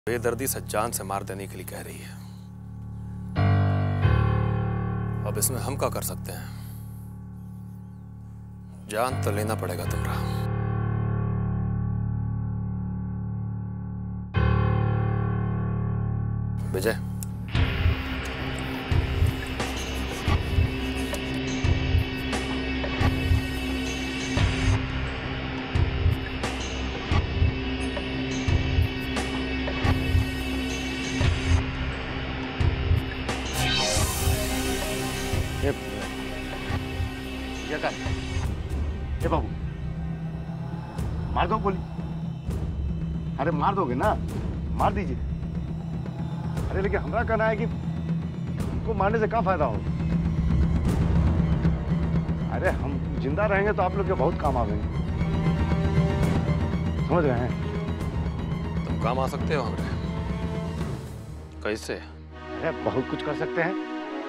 बेदर्दी से जान से मार देने के लिए कह रही है। अब इसमें हम क्या कर सकते हैं? जान तो लेना पड़ेगा तुम्हारा। विजय, ए बाबू, मार दो गोली। अरे मार दोगे ना, मार दीजिए। अरे लेकिन हमारा कहना है कि उनको मारने से क्या फायदा हो। अरे हम जिंदा रहेंगे तो आप लोग के बहुत काम आवेंगे, समझ रहे हैं? तुम काम आ सकते हो हमरे? कैसे? अरे बहुत कुछ कर सकते हैं।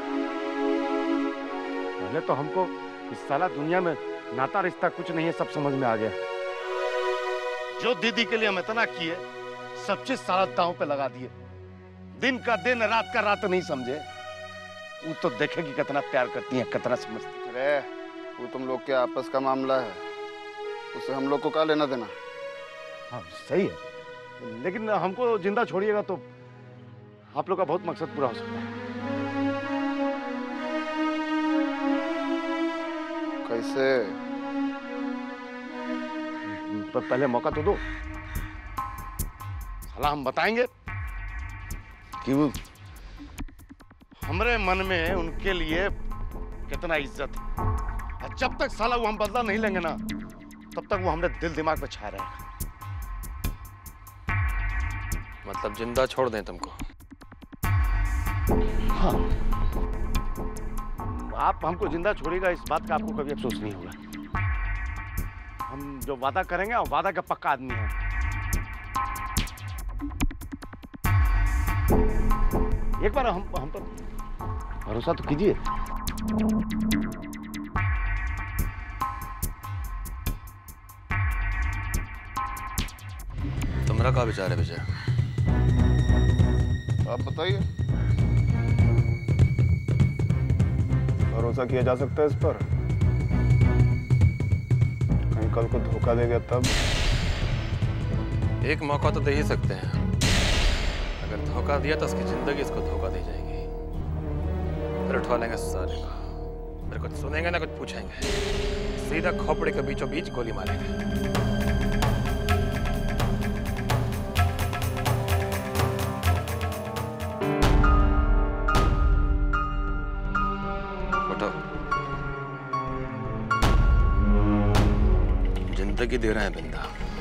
पहले तो हमको इस साला दुनिया में नाता रिश्ता कुछ नहीं है, सब समझ में आ गया। जो दीदी के लिए हम इतना किए, सब चीज सारा दांव पे लगा दिए। दिन का दिन, रात का रात नहीं समझे। वो तो देखेगी कितना प्यार करती है, कितना समझती। अरे वो तुम लोग के आपस का मामला है, उससे हम लोग को क्या लेना देना। हाँ सही है, लेकिन हमको जिंदा छोड़िएगा तो आप लोग का बहुत मकसद पूरा हो सकता है। कैसे? पहले मौका तो दो। साला हम बताएंगे कि वो हमारे मन में उनके लिए कितना इज्जत है। और जब तक साला वो हम बदला नहीं लेंगे ना, तब तक वो हमारे दिल दिमाग पे छाया रहेगा। मतलब जिंदा छोड़ दें तुमको? हाँ, आप हमको जिंदा छोड़ेगा, इस बात का आपको कभी अफसोस नहीं होगा। हम जो वादा करेंगे, वादा का पक्का आदमी है। एक बार हम पर भरोसा तो कीजिए। तुम्हारा क्या विचार है विजय? आप बताइए। भरोसा किया जा सकता है इस पर? कहीं कल को धोखा देगा तब? एक मौका तो दे ही सकते हैं। अगर धोखा दिया तो उसकी जिंदगी इसको धोखा दी जाएगी। फिर उठवा लेंगे सारे को। फिर कुछ सुनेंगे ना कुछ पूछेंगे, सीधा खोपड़ी के बीचों बीच गोली मारेंगे। जिंदगी दे रहे हैं बिंदा,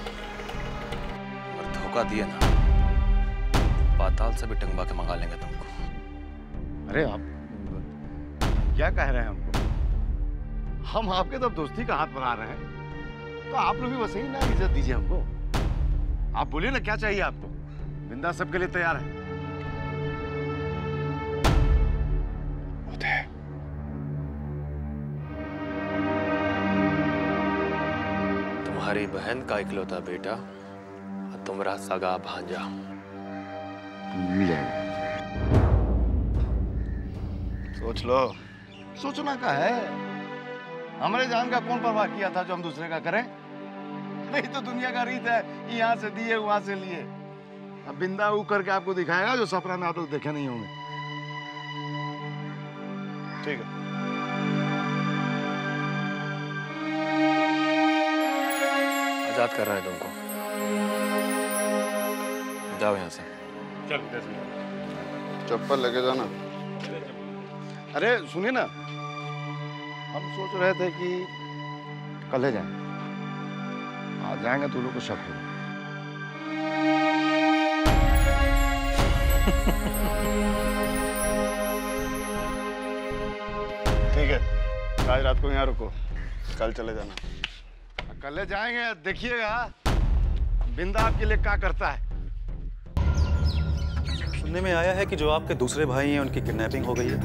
और धोखा दिया ना, पाताल से भी टंगवा के मंगा लेंगे तुमको। अरे आप क्या कह रहे हैं हमको? हम आपके तो दोस्ती का हाथ बढ़ा रहे हैं, तो आप लोग भी वैसे ही ना इज्जत दीजिए हमको। आप बोलिए ना क्या चाहिए आपको? बिंदा सबके लिए तैयार है। तुम्हारी बहन का इकलौता बेटा और तुम्हारा सगा भांजा मिल जाएगा। सोच लो। सोचना का है? हमारे जान का कौन परवाह किया था जो हम दूसरे का करें? नहीं तो दुनिया का रीत है, यहाँ से दिए वहां से लिए। अब बिंदा ऊ करके आपको दिखाएगा जो सपना में आप लोग देखे नहीं होंगे। ठीक है। आजाद कर रहे हैं तुमको। जाओ यहाँ से। चल, चप्पल लेके जाना। अरे सुनिए ना, हम सोच रहे थे कि कल ही जाएं। आज जाएंगे तो लोग को शक होगा। ठीक है, आज रात को यहाँ रुको, कल चले जाना। कल जाएंगे, देखिएगा बिंदा आपके लिए क्या करता है। सुनने में आया है कि जो आपके दूसरे भाई हैं उनकी किडनैपिंग हो गई है।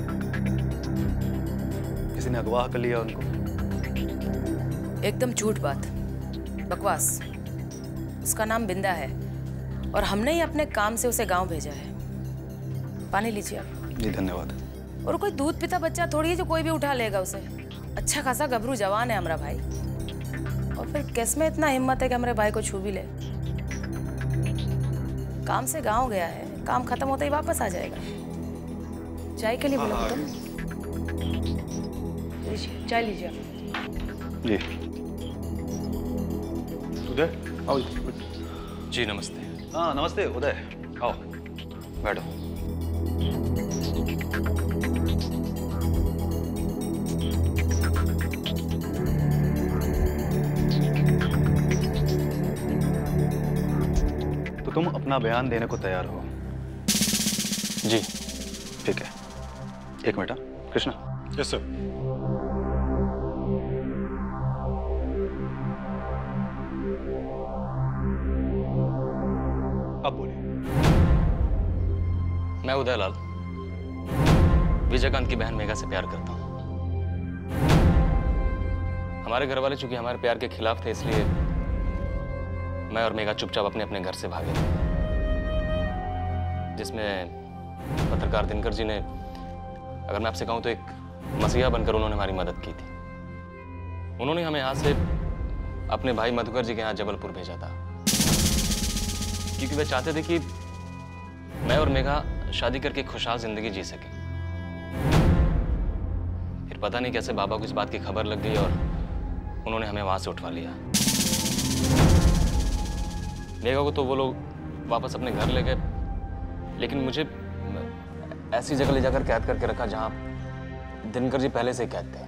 किसी ने अगवा कर लिया उनको। एकदम झूठ बात, बकवास। उसका नाम बिंदा है और हमने ही अपने काम से उसे गांव भेजा है। पानी लीजिए आप। जी धन्यवाद। और कोई दूध पीता बच्चा थोड़ी है जो कोई भी उठा लेगा उसे। अच्छा खासा गभरू जवान है हमारा भाई, और फिर किस में इतना हिम्मत है कि हमारे भाई को छू भी ले। काम से गांव गया है, काम खत्म होते ही वापस आ जाएगा। चाय के लिए बोला तुम? लीजिए चाय लीजिए। जी उदय आओ। जी नमस्ते। हाँ नमस्ते उदय, आओ बैठो। तो तुम अपना बयान देने को तैयार हो? जी ठीक है, एक मिनट। कृष्णा। Yes sir. अब बोलिए। मैं उदयलाल विजयकांत की बहन मेघा से प्यार करता हूँ। हमारे घर वाले चूंकि हमारे प्यार के खिलाफ थे, इसलिए मैं और मेघा चुपचाप अपने अपने घर से भागे थे, जिसमें पत्रकार दिनकर जी ने, अगर मैं आपसे कहूं तो एक मसीहा बनकर उन्होंने हमारी मदद की थी। उन्होंने हमें यहाँ से अपने भाई मधुकर जी के यहाँ जबलपुर भेजा था, क्योंकि वे चाहते थे कि मैं और मेघा शादी करके खुशहाल जिंदगी जी सके। फिर पता नहीं कैसे बाबा को इस बात की खबर लग गई और उन्होंने हमें वहां से उठवा लिया। मेघा को तो वो लोग वापस अपने घर ले गए, लेकिन मुझे ऐसी जगह ले जाकर कैद करके रखा जहां दिनकर जी पहले से ही कैद थे।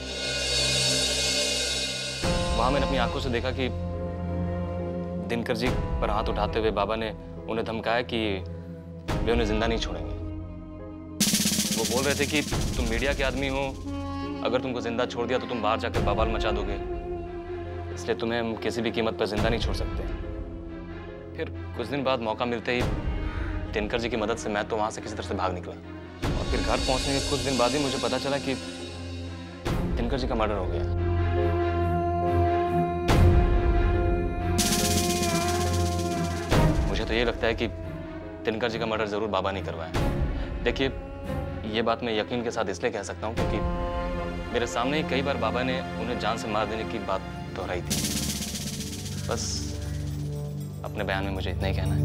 वहां मैंने अपनी आंखों से देखा कि दिनकर जी पर हाथ उठाते हुए बाबा ने उन्हें धमकाया कि वे उन्हें जिंदा नहीं छोड़ेंगे। वो बोल रहे थे कि तुम मीडिया के आदमी हो, अगर तुमको जिंदा छोड़ दिया तो तुम बाहर जाकर बवाल मचा दोगे, इसलिए तुम्हें हम किसी भी कीमत पर जिंदा नहीं छोड़ सकते। फिर कुछ दिन बाद मौका मिलते ही दिनकर जी की मदद से मैं तो वहां से किसी तरह से भाग निकला, और फिर घर पहुंचने के कुछ दिन बाद ही मुझे पता चला कि दिनकर जी का मर्डर हो गया। मुझे तो ये लगता है कि दिनकर जी का मर्डर जरूर बाबा ने करवाया। देखिए, ये बात मैं यकीन के साथ इसलिए कह सकता हूँ क्योंकि मेरे सामने ही कई बार बाबा ने उन्हें जान से मार देने की बात दोहराई थी। बस अपने बयान में मुझे इतना ही कहना है।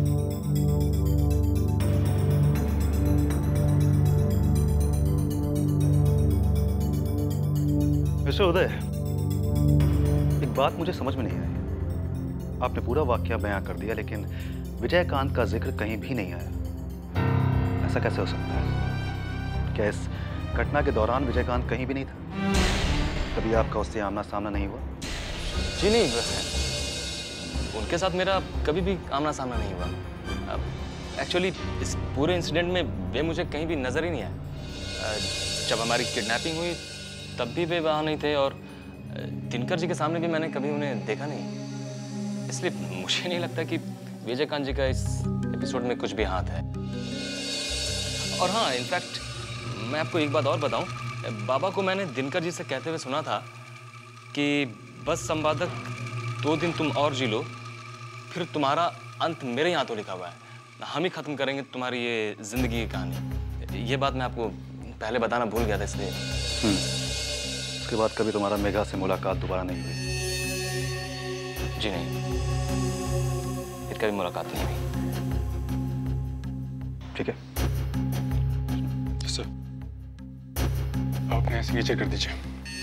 मिस्टर उदय, एक बात मुझे समझ में नहीं आई। आपने पूरा वाकया बयां कर दिया, लेकिन विजयकांत का जिक्र कहीं भी नहीं आया। ऐसा कैसे हो सकता है? क्या इस घटना के दौरान विजयकांत कहीं भी नहीं था? कभी आपका उससे आमना सामना नहीं हुआ? जी नहीं, उनके साथ मेरा कभी भी आमना सामना नहीं हुआ। एक्चुअली इस पूरे इंसिडेंट में वे मुझे कहीं भी नजर ही नहीं आए। जब हमारी किडनैपिंग हुई तब भी वे वहाँ नहीं थे, और दिनकर जी के सामने भी मैंने कभी उन्हें देखा नहीं। इसलिए मुझे नहीं लगता कि विजयकांत जी का इस एपिसोड में कुछ भी हाथ है। और हाँ, इनफैक्ट मैं आपको एक बात और बताऊं, बाबा को मैंने दिनकर जी से कहते हुए सुना था कि बस संवादक 2 दिन तुम और जी लो, फिर तुम्हारा अंत मेरे यहाँ तो लिखा हुआ है, हम ही खत्म करेंगे तुम्हारी ये जिंदगी की कहानी। ये बात मैं आपको पहले बताना भूल गया था, इसलिए। उसके बाद कभी तुम्हारा मेघा से मुलाकात दोबारा नहीं हुई? जी नहीं, फिर कभी मुलाकात नहीं हुई। ठीक है सर, आप यहाँ से नीचे कर दीजिए।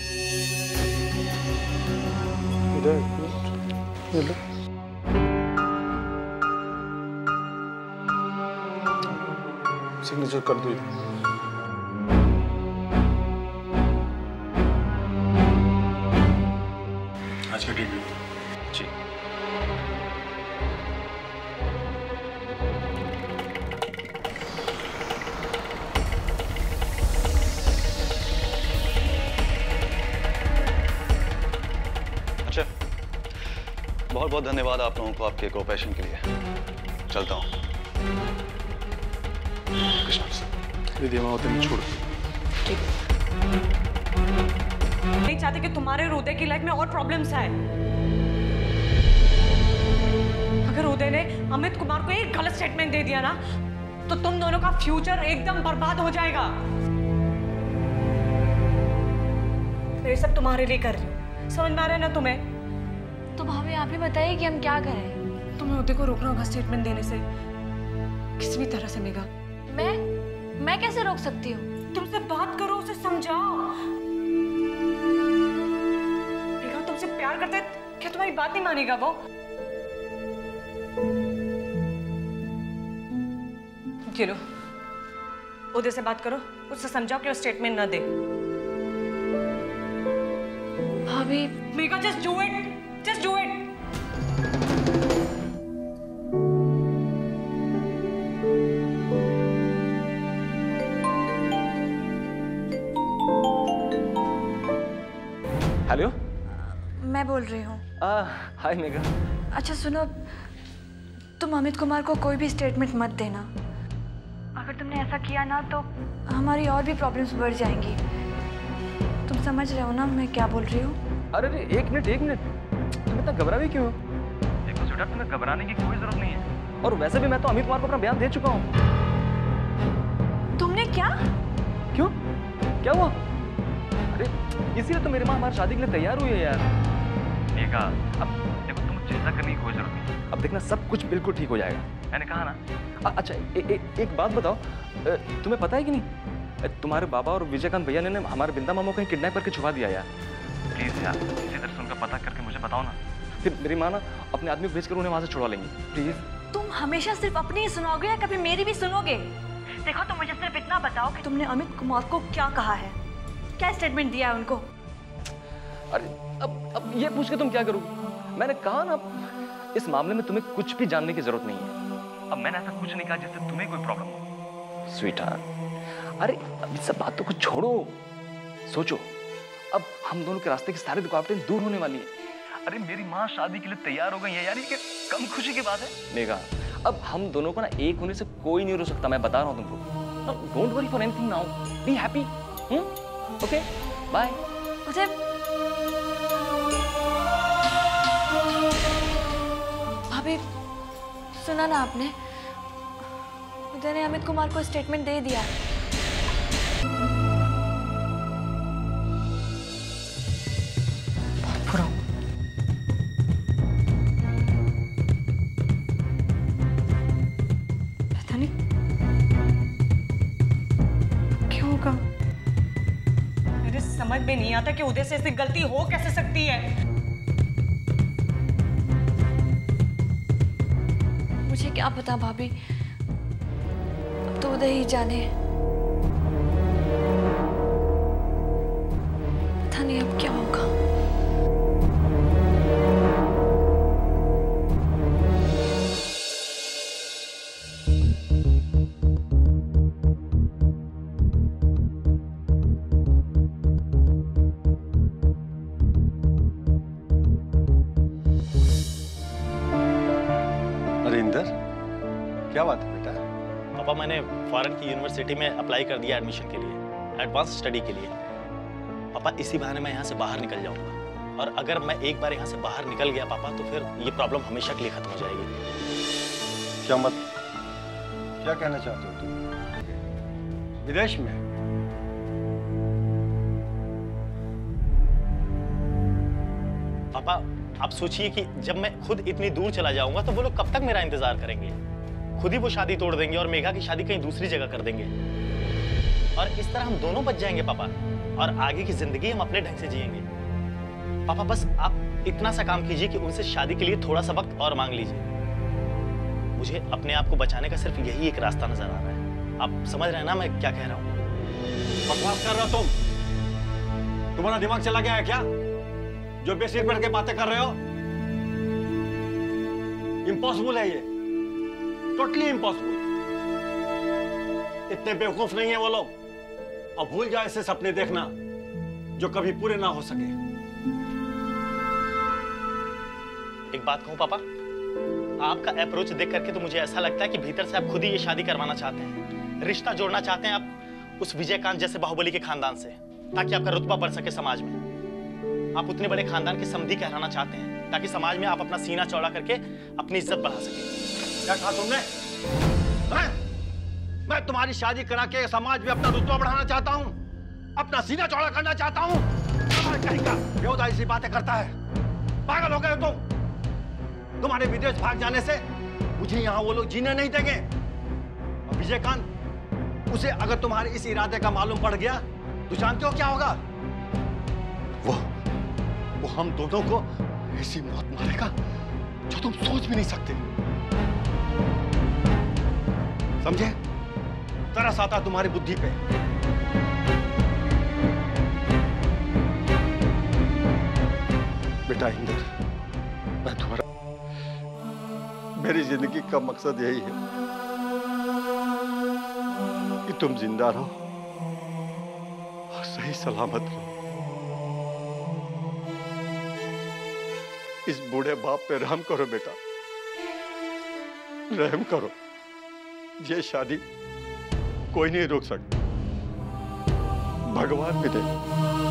सिग्नेचर कर दो। आज का डेट जी। अच्छा, बहुत बहुत धन्यवाद आप लोगों को आपके कोऑपरेशन के लिए। चलता हूँ। कृष्णा दीदी, हम होते नहीं छोड़। नहीं चाहते कि तुम्हारे और उदय की लाइफ में और प्रॉब्लम्स आए। अगर उदय ने अमित कुमार को एक गलत स्टेटमेंट दे दिया ना तो तुम दोनों का फ्यूचर एकदम बर्बाद हो जाएगा। ये सब तुम्हारे लिए कर रही हूँ, समझ में आ रहा है ना तुम्हें? तो भाभी आप ही बताइए कि हम क्या करें। तुम्हें उदय को रोकना होगा स्टेटमेंट देने से किसी भी तरह से। मेघा, मैं कैसे रोक सकती हूँ? तुमसे बात करो, उसे समझाओ। मेघा तुमसे प्यार करता है, क्या तुम्हारी बात नहीं मानेगा वो? ये लो, उदय से बात करो, उससे समझाओ कि वो स्टेटमेंट ना दे। भाभी Megha just do it, just do it. Hello, मैं बोल रही हूँ। हाय मेघा। अच्छा सुनो, तुम अमित कुमार को कोई भी स्टेटमेंट मत देना। अगर तुमने ऐसा किया ना तो हमारी और भी प्रॉब्लम्स बढ़ जाएंगी। तुम समझ रहे हो ना मैं क्या बोल रही हूँ? अरे एक मिनट, तुम इतना घबरा भी क्यों हो? देखो स्वीटहार्ट, तुम्हें घबराने की कोई जरूरत नहीं है। और वैसे भी मैं तो अमित कुमार को अपना बयान दे चुका हूँ। तुमने क्या? क्यों, क्या हुआ? अरे इसीलिए तो मेरी माँ हमारी शादी के लिए तैयार हुई है यार। मेघा, अब देखो तुम्हें चिंता करने की कोई जरूरत नहीं। अब देखना सब कुछ बिल्कुल ठीक हो जाएगा, मैंने कहा ना। अच्छा एक बात बताओ, तुम्हें पता है कि नहीं, तुम्हारे बाबा और विजयकांत भैया ने हमारे बिंदा मामू को किडनैप करके छुपा दिया यार। प्लीज यार किसी तरह से उनका पता करके मुझे बताओ ना, फिर मेरी माँ ना अपने आदमी को भेजकर उन्हें वहां से छुड़वा लेंगी। प्लीज। तुम हमेशा सिर्फ अपनी ही सुनोगे या कभी मेरी भी सुनोगे? देखो तुम मुझे सिर्फ इतना बताओ कि तुमने अमित कुमार को क्या कहा है, क्या स्टेटमेंट दिया है उनको? अरे अब ये पूछ के तुम क्या करोगे? मैंने कहा ना, इस मामले में तुम्हें कुछ भी जानने की जरूरत नहीं है। अब मैंने ऐसा कुछ नहीं कहा जिससे तुम्हें कोई प्रॉब्लम हो। स्वीटहार्ट, अरे अब इस सब बात तो कुछ छोड़ो, सोचो अब हम दोनों के रास्ते की सारी रुकावटें दूर होने वाली है। अरे मेरी माँ शादी के लिए तैयार हो गई है यार, ये कम खुशी की बात है। मेघा, अब हम दोनों को ना एक होने से कोई नहीं रोक सकता, मैं बता रहा हूँ तुमको। Don't worry for anything now, be happy. Okay, bye. भाभी सुना ना आपने, उदय ने अमित कुमार को स्टेटमेंट दे दिया। पता नहीं क्यों होगा, मेरे समझ में नहीं आता कि उदय से ऐसी गलती हो कैसे सकती है। मुझे क्या पता भाभी, अब तो उदय ही जाने। पता नहीं अब क्या होगा। क्या बात है बेटा? पापा मैंने फॉरेन की यूनिवर्सिटी में अप्लाई कर दिया एडमिशन के लिए, एडवांस स्टडी के लिए। पापा इसी बहाने मैं यहाँ से बाहर निकल जाऊंगा, और अगर मैं एक बार यहाँ से बाहर निकल गया पापा तो फिर ये प्रॉब्लम हमेशा के लिए खत्म हो जाएगी। क्या क्या कहना चाहते हो तुम? विदेश में? पापा आप सोचिए कि जब मैं खुद इतनी दूर चला जाऊंगा तो वो लोग कब तक मेरा इंतजार करेंगे? खुद ही वो शादी तोड़ देंगे और मेघा की शादी कहीं दूसरी जगह कर देंगे, और इस तरह हम दोनों बच जाएंगे पापा, और आगे की जिंदगी हम अपने ढंग से जिएंगे। पापा बस आप इतना सा काम कीजिए कि उनसे शादी के लिए थोड़ा सा वक्त और मांग लीजिए। मुझे अपने आप को बचाने का सिर्फ यही एक रास्ता नजर आ रहा है। आप समझ रहे हैं ना मैं क्या कह रहा हूँ? बकवास कर रहे हो तुम? तुम्हारा दिमाग चला गया है क्या जो बेसिर पढ़ के बातें कर रहे हो? इम्पॉसिबल है ये, टोटली इम्पॉसिबल। इतने बेवकूफ नहीं है वो लोग, और भूल जाए ऐसे सपने देखना जो कभी पूरे ना हो सके। एक बात कहूं पापा, आपका अप्रोच देख करके तो मुझे ऐसा लगता है कि भीतर से आप खुद ही ये शादी करवाना चाहते हैं, रिश्ता जोड़ना चाहते हैं आप उस विजयकांत जैसे बाहुबली के खानदान से, ताकि आपका रुतबा बढ़ सके समाज में। आप उतने बड़े खानदान के समधी कहलाना चाहते हैं। ताकि समाज में आप अपना सीना चौड़ा करके अपनी इज्जत बढ़ा सके। क्या कहा तुमने? मैं तुम्हारी शादी करा के समाज में अपना रुतबा बढ़ाना चाहता हूँ, अपना सीना चौड़ा करना चाहता हूँ। कहीं का बेहुदा ऐसी बातें करता है। पागल हो गए हो तुम। तुम्हारे विदेश भाग जाने से मुझे यहाँ वो लोग जीने नहीं देंगे। और विजयकांत, उसे अगर तुम्हारे इस इरादे का मालूम पड़ गया तो जानते हो क्या होगा? वो हम दोनों को ऐसी मौत मारेगा जो तुम सोच भी नहीं सकते। समझे? तरस आता तुम्हारी बुद्धि पे। बेटा इंदर, मैं तुम्हारा, मेरी जिंदगी का मकसद यही है कि तुम जिंदा रहो और सही सलामत रहो। इस बूढ़े बाप पे रहम करो बेटा, रहम करो। ये शादी कोई नहीं रोक सकता, भगवान भी नहीं।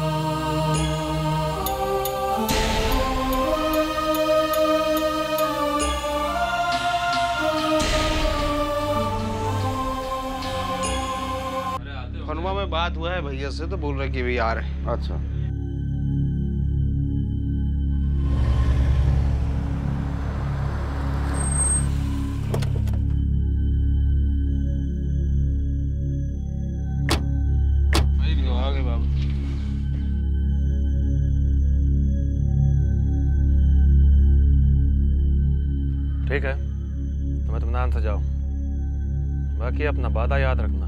खनवा में बात हुआ है भैया से, तो बोल रहे कि भी आ रहे हैं। अच्छा, ठीक है, तुम्हें इत्मीनान से जाओ। बाकी अपना वादा याद रखना।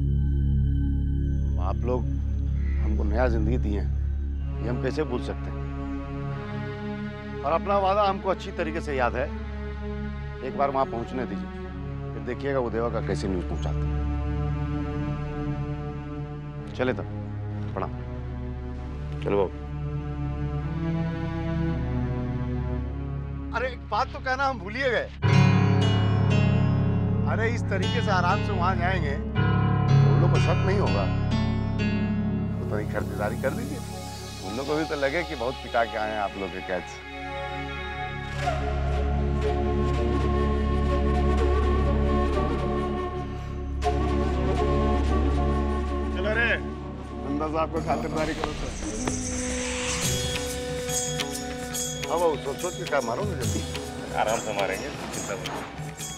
आप लोग हमको नया जिंदगी दी है, ये हम कैसे भूल सकते हैं? और अपना वादा हमको अच्छी तरीके से याद है। एक बार वहां पहुंचने दीजिए, फिर देखिएगा वो देवा का कैसे न्यूज पहुंचाते हैं। चले तब, प्रणाम। चलो बाबू। अरे एक बात तो कहना हम भूलिए गए। अरे इस तरीके से आराम से वहां जाएंगे तो उन लोग को शक नहीं होगा, तो थोड़ी खरीदारी कर दीजिए। उन लोग को भी तो लगे कि बहुत पिटा के आए हैं आप लोग के कैद से। चलो रे, अंदाज आपको खातिरदारी करो सर। हाँ वो सोच के क्या मारो ना, जल्दी आराम से मारेंगे, चिंता मत।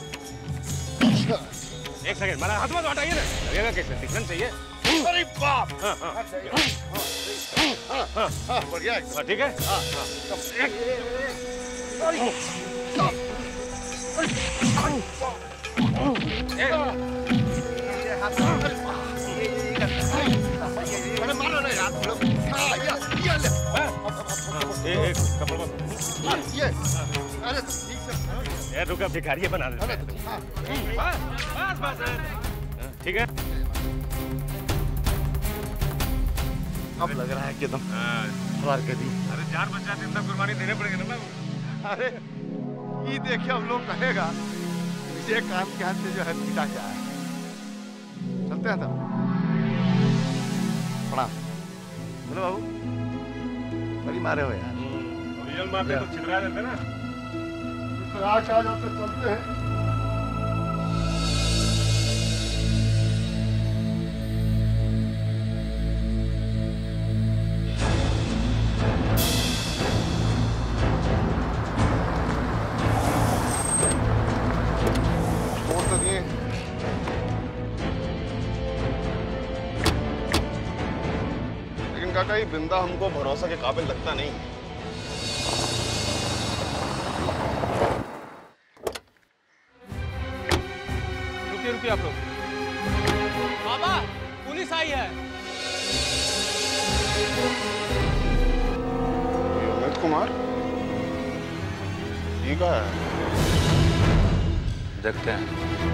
एक सेकंड, मेरा हाथ मत हटाइए ना, लगेगा कैसे, दिखना चाहिए। अरे बाप! बढ़िया, ठीक है। मारो ना यार, ये अरे ठीक से ये रुका, भिखारी बना देते हैं। बस ठीक है। अब लग रहा है कि एकदम फरार कर दी। अरे 4 बच्चा दिन तक कुर्बानी देने पड़ेगा ना बाबू। अरे ये देखे हम लोग कहेगा विजयकांत के हाथ से जो है पिटा क्या है। चलते हैं तब, प्रणाम। बोलो बाबू, बड़ी मारे हो यार। रियल मारते तो छितरा देते ना। आज आ जाते, चलते हैं। काका, ये बिंदा हमको भरोसा के काबिल लगता नहीं। रुकिए आप लोग। बाबा, पुलिस आई है। अमित कुमार, ठीक है, देखते हैं।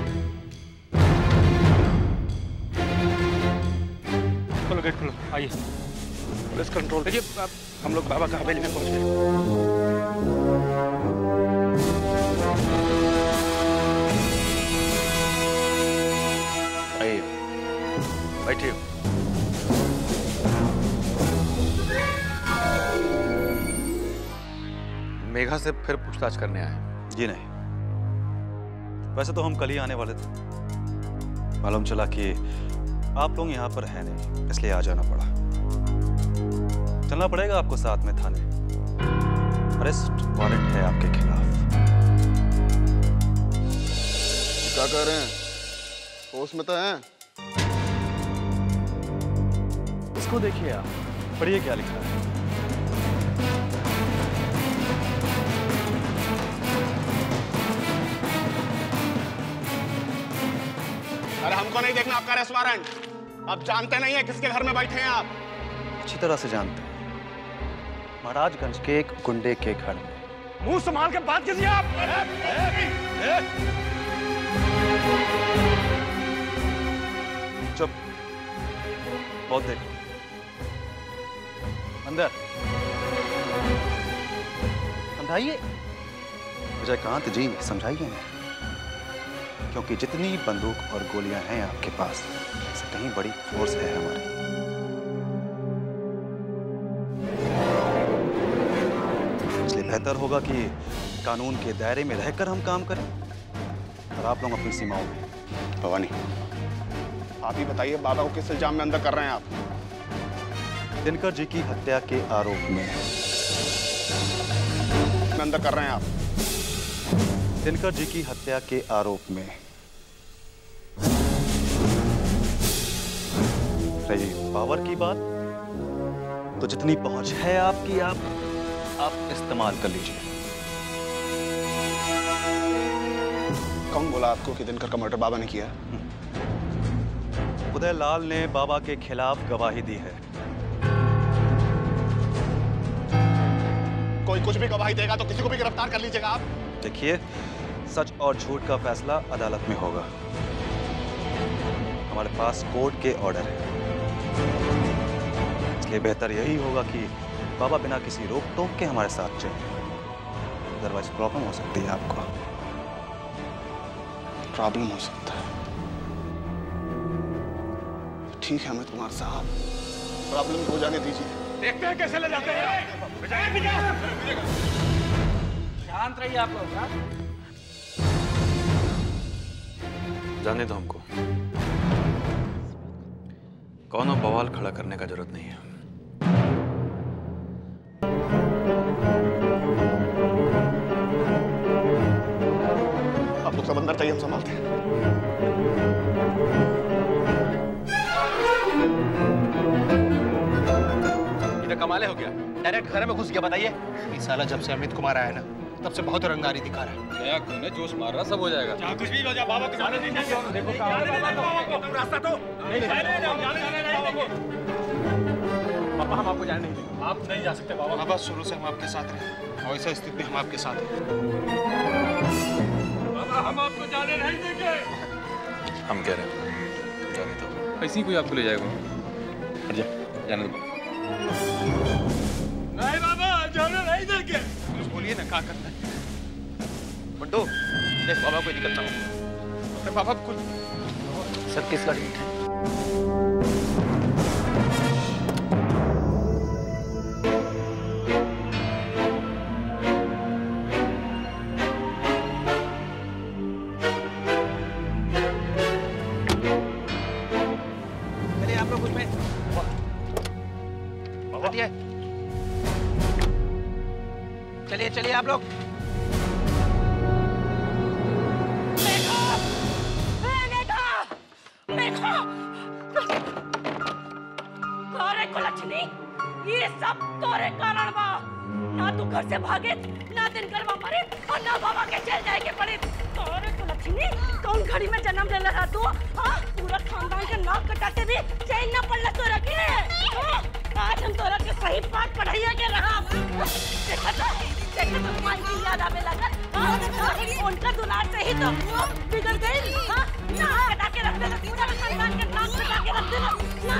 खोलो गेट, खोलो, आइए। पुलिस कंट्रोल, देखिए हम लोग बाबा का हवेली में पहुंच गए। आइए, बैठिए। मेघा से फिर पूछताछ करने आए? जी नहीं, वैसे तो हम कल ही आने वाले थे। मालूम चला कि आप लोग यहाँ पर हैं नहीं, इसलिए आ जाना पड़ा। चलना पड़ेगा आपको साथ में थाने। अरेस्ट वारंट है आपके खिलाफ। क्या कह रहे हैं? होश में तो हैं? इसको देखिए आप, पढ़िए क्या लिखा है। अरे हमको नहीं देखना आपका अरेस्ट वारंट। आप जानते नहीं है किसके घर में बैठे हैं आप? अच्छी तरह से जानते हैं, महाराजगंज के एक गुंडे के घर में। मुंह संभाल के बात कीजिए आप। चुप, बहुत देख अंदर। समझाइए विजयकांत जी, समझाइए, क्योंकि जितनी बंदूक और गोलियां हैं आपके पास, इससे कहीं बड़ी फोर्स है हमारी। इसलिए बेहतर होगा कि कानून के दायरे में रहकर हम काम करें और आप लोग अपनी सीमाओं में। भवानी, आप ही बताइए, बाबा को किस इल्जाम में अंदर कर रहे हैं आप? दिनकर जी की हत्या के आरोप में अंदर कर रहे हैं आप? दिनकर जी की हत्या के आरोप में। रही पावर की बात, तो जितनी पहुंच है आपकी, आप इस्तेमाल कर लीजिए। कौन बोला आपको कि दिनकर का मर्डर बाबा ने किया? उदय लाल ने बाबा के खिलाफ गवाही दी है। कोई कुछ भी गवाही देगा तो किसी को भी गिरफ्तार कर लीजिएगा आप। देखिए, सच और झूठ का फैसला अदालत में होगा। हमारे पास कोर्ट के ऑर्डर है, इसलिए बेहतर यही होगा कि बाबा बिना किसी रोक टोक के हमारे साथ चले। अदरवाइज प्रॉब्लम हो सकती है आपको। प्रॉब्लम हो सकता है? ठीक है अमित कुमार साहब, प्रॉब्लम हो जाने दीजिए। देखते हैं कैसे ले जाते हैं। शांत रहिए आप लोग। जाने दो हमको, कौनो बवाल खड़ा करने का जरूरत नहीं है। आप लोग सब अंदर चाहिए, हम संभालते हैं। ये तो कमाले हो गया, डायरेक्ट घर में घुस गया। बताइए, ये साला जब से अमित कुमार आया ना, तब से बहुत रंगदारी दिखा रहा है। नया खून है, जोश मार रहा, सब हो जाएगा। चाहे कुछ भी हो जाए, बाबा को जाने दीजिए। देखो रास्ता तो पापा, हम आपको जाने नहीं देंगे। आप नहीं जा सकते बाबा। बाबा, शुरू से हम आपके साथ रहे और ऐसा स्थिति में हम आपके साथ हैं। बाबा, हम आपको जाने नहीं देंगे। हम कह रहे हैं जाने दो। ऐसे ही कोई आपको ले जाएगा? हट जा, जाने दो। नहीं बाबा, जाने नहीं देंगे। बोलिए ना, क्या करना है? बंटू, देख बाबा को निकलता हूँ। अरे बाबा, कुछ सर किस गाड़ी में? चलिए आप लोग उसमें चलिए चलिए आप लोग। ये सब तोरे कारण बा। ना तू घर से भागे, ना दिन करवा मरे और ना बाबा के जेल जाए के पड़े। तोरे को लक्ष्मी कौन घड़ी में जन्म ले रहा तू? हाँ, पूरा खानदान के नाक कटा के भी चैन न पड़ला तो रखे। आज हम तोरा के सही पाठ पढ़ाइया के रहा। देखा तो माई की याद आवे लगा। उनका दुलार से ही तो बिगड़ गई। नाक कटा के रख दे, पूरा खानदान के नाक कटा के रख दे।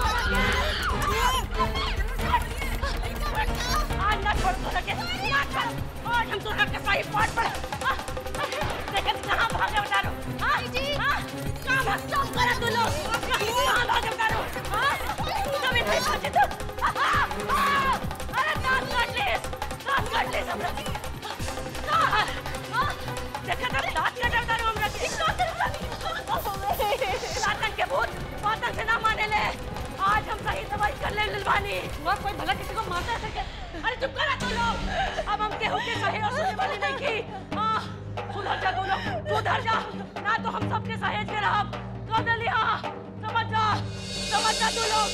आज ना छोड़ तो रखे, ना छोड़। आज हम तोरा के सही पाठ पढ़। देखे कहाँ भागे उतारो? कहाँ भागता करा तू लोग? कहाँ भागे उतारो? कभी नहीं भागे तो? अरे दांत काट ले सब लोग। देखा था दांत का डरता है हमरा के लातन के भूत बातन से ना माने ले। आज हम सही दवाई कर ले लिलवानी। वो कोई भला किसी को मारता है क्या? अरे चुप करा तू लोग। अब हम केहू के सही और सुनने वाली नहीं की। सुधर जा तू लोग, सुधर जा ना तो हम सबके सहेज के रहब। कब लिया समझ जा तू लोग।